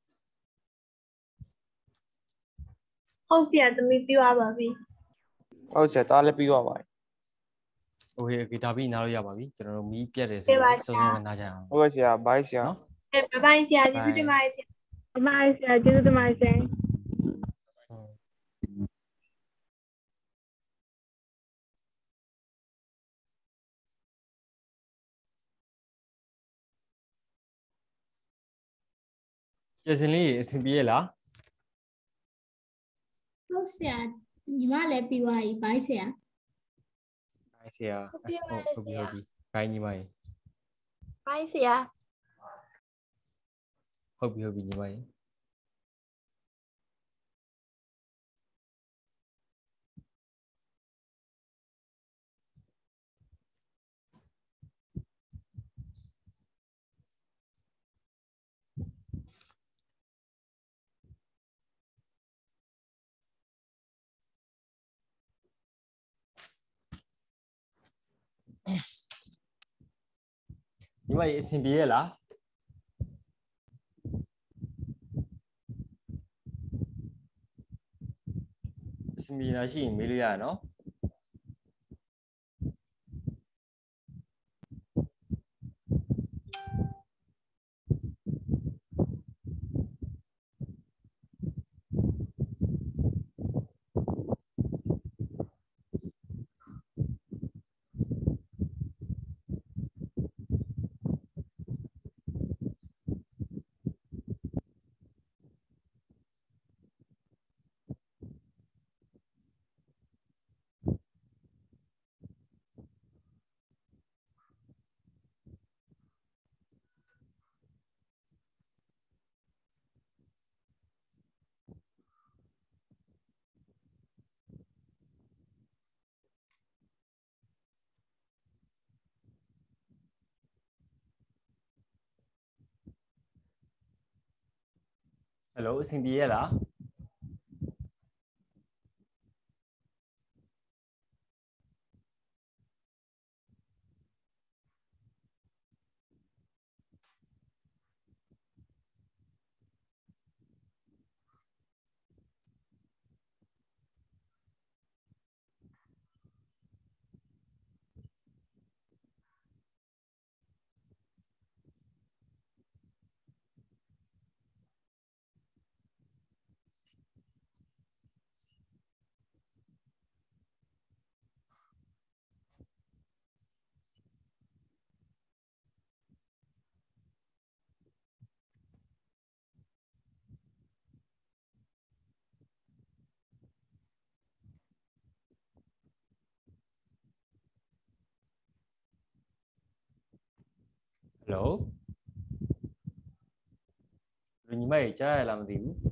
ဟုတ်ဆရာသမီးပြောပါပြီဟုတ်ဆရာတားလည်းပြီးသွားပါပြီโอเคโอเคဒါပြီးရင်နားလို့ရပါပြီကျွန်တော်တို့မီးပြတ်တယ်ဆိုတော့စုံစုံနားကြအောင်ဟုတ်ကဲ့ဆရာဘိုင်းဆရာเนาะဘိုင်ဘိုင်ဆရာကျေးဇူးတင်ပါတယ်ဆရာအမဆရာကျေးဇူးတင်ပါတယ်ဆရာကျေစင်လေးအဆင်ပြေရလားဟုတ်ဆရာညီမလည်းပြီးသွားပြီဘိုင်းဆရာဘိုင်းဆရာဟုတ်ပြီဟုတ်ပြီဘိုင်းညီမရေဘိုင်ဆရာဟုတ်ပြီဟုတ်ပြီညီမရေညီမရေအဆင်ပြေရလားအဆင်ပြေလားရှိရင်မေးလို့ရရနော်ฮัลโหลအဆင်ပြေရဲ့လားဟယ်လိုညီမကြီးကြားရလားမသိဘူး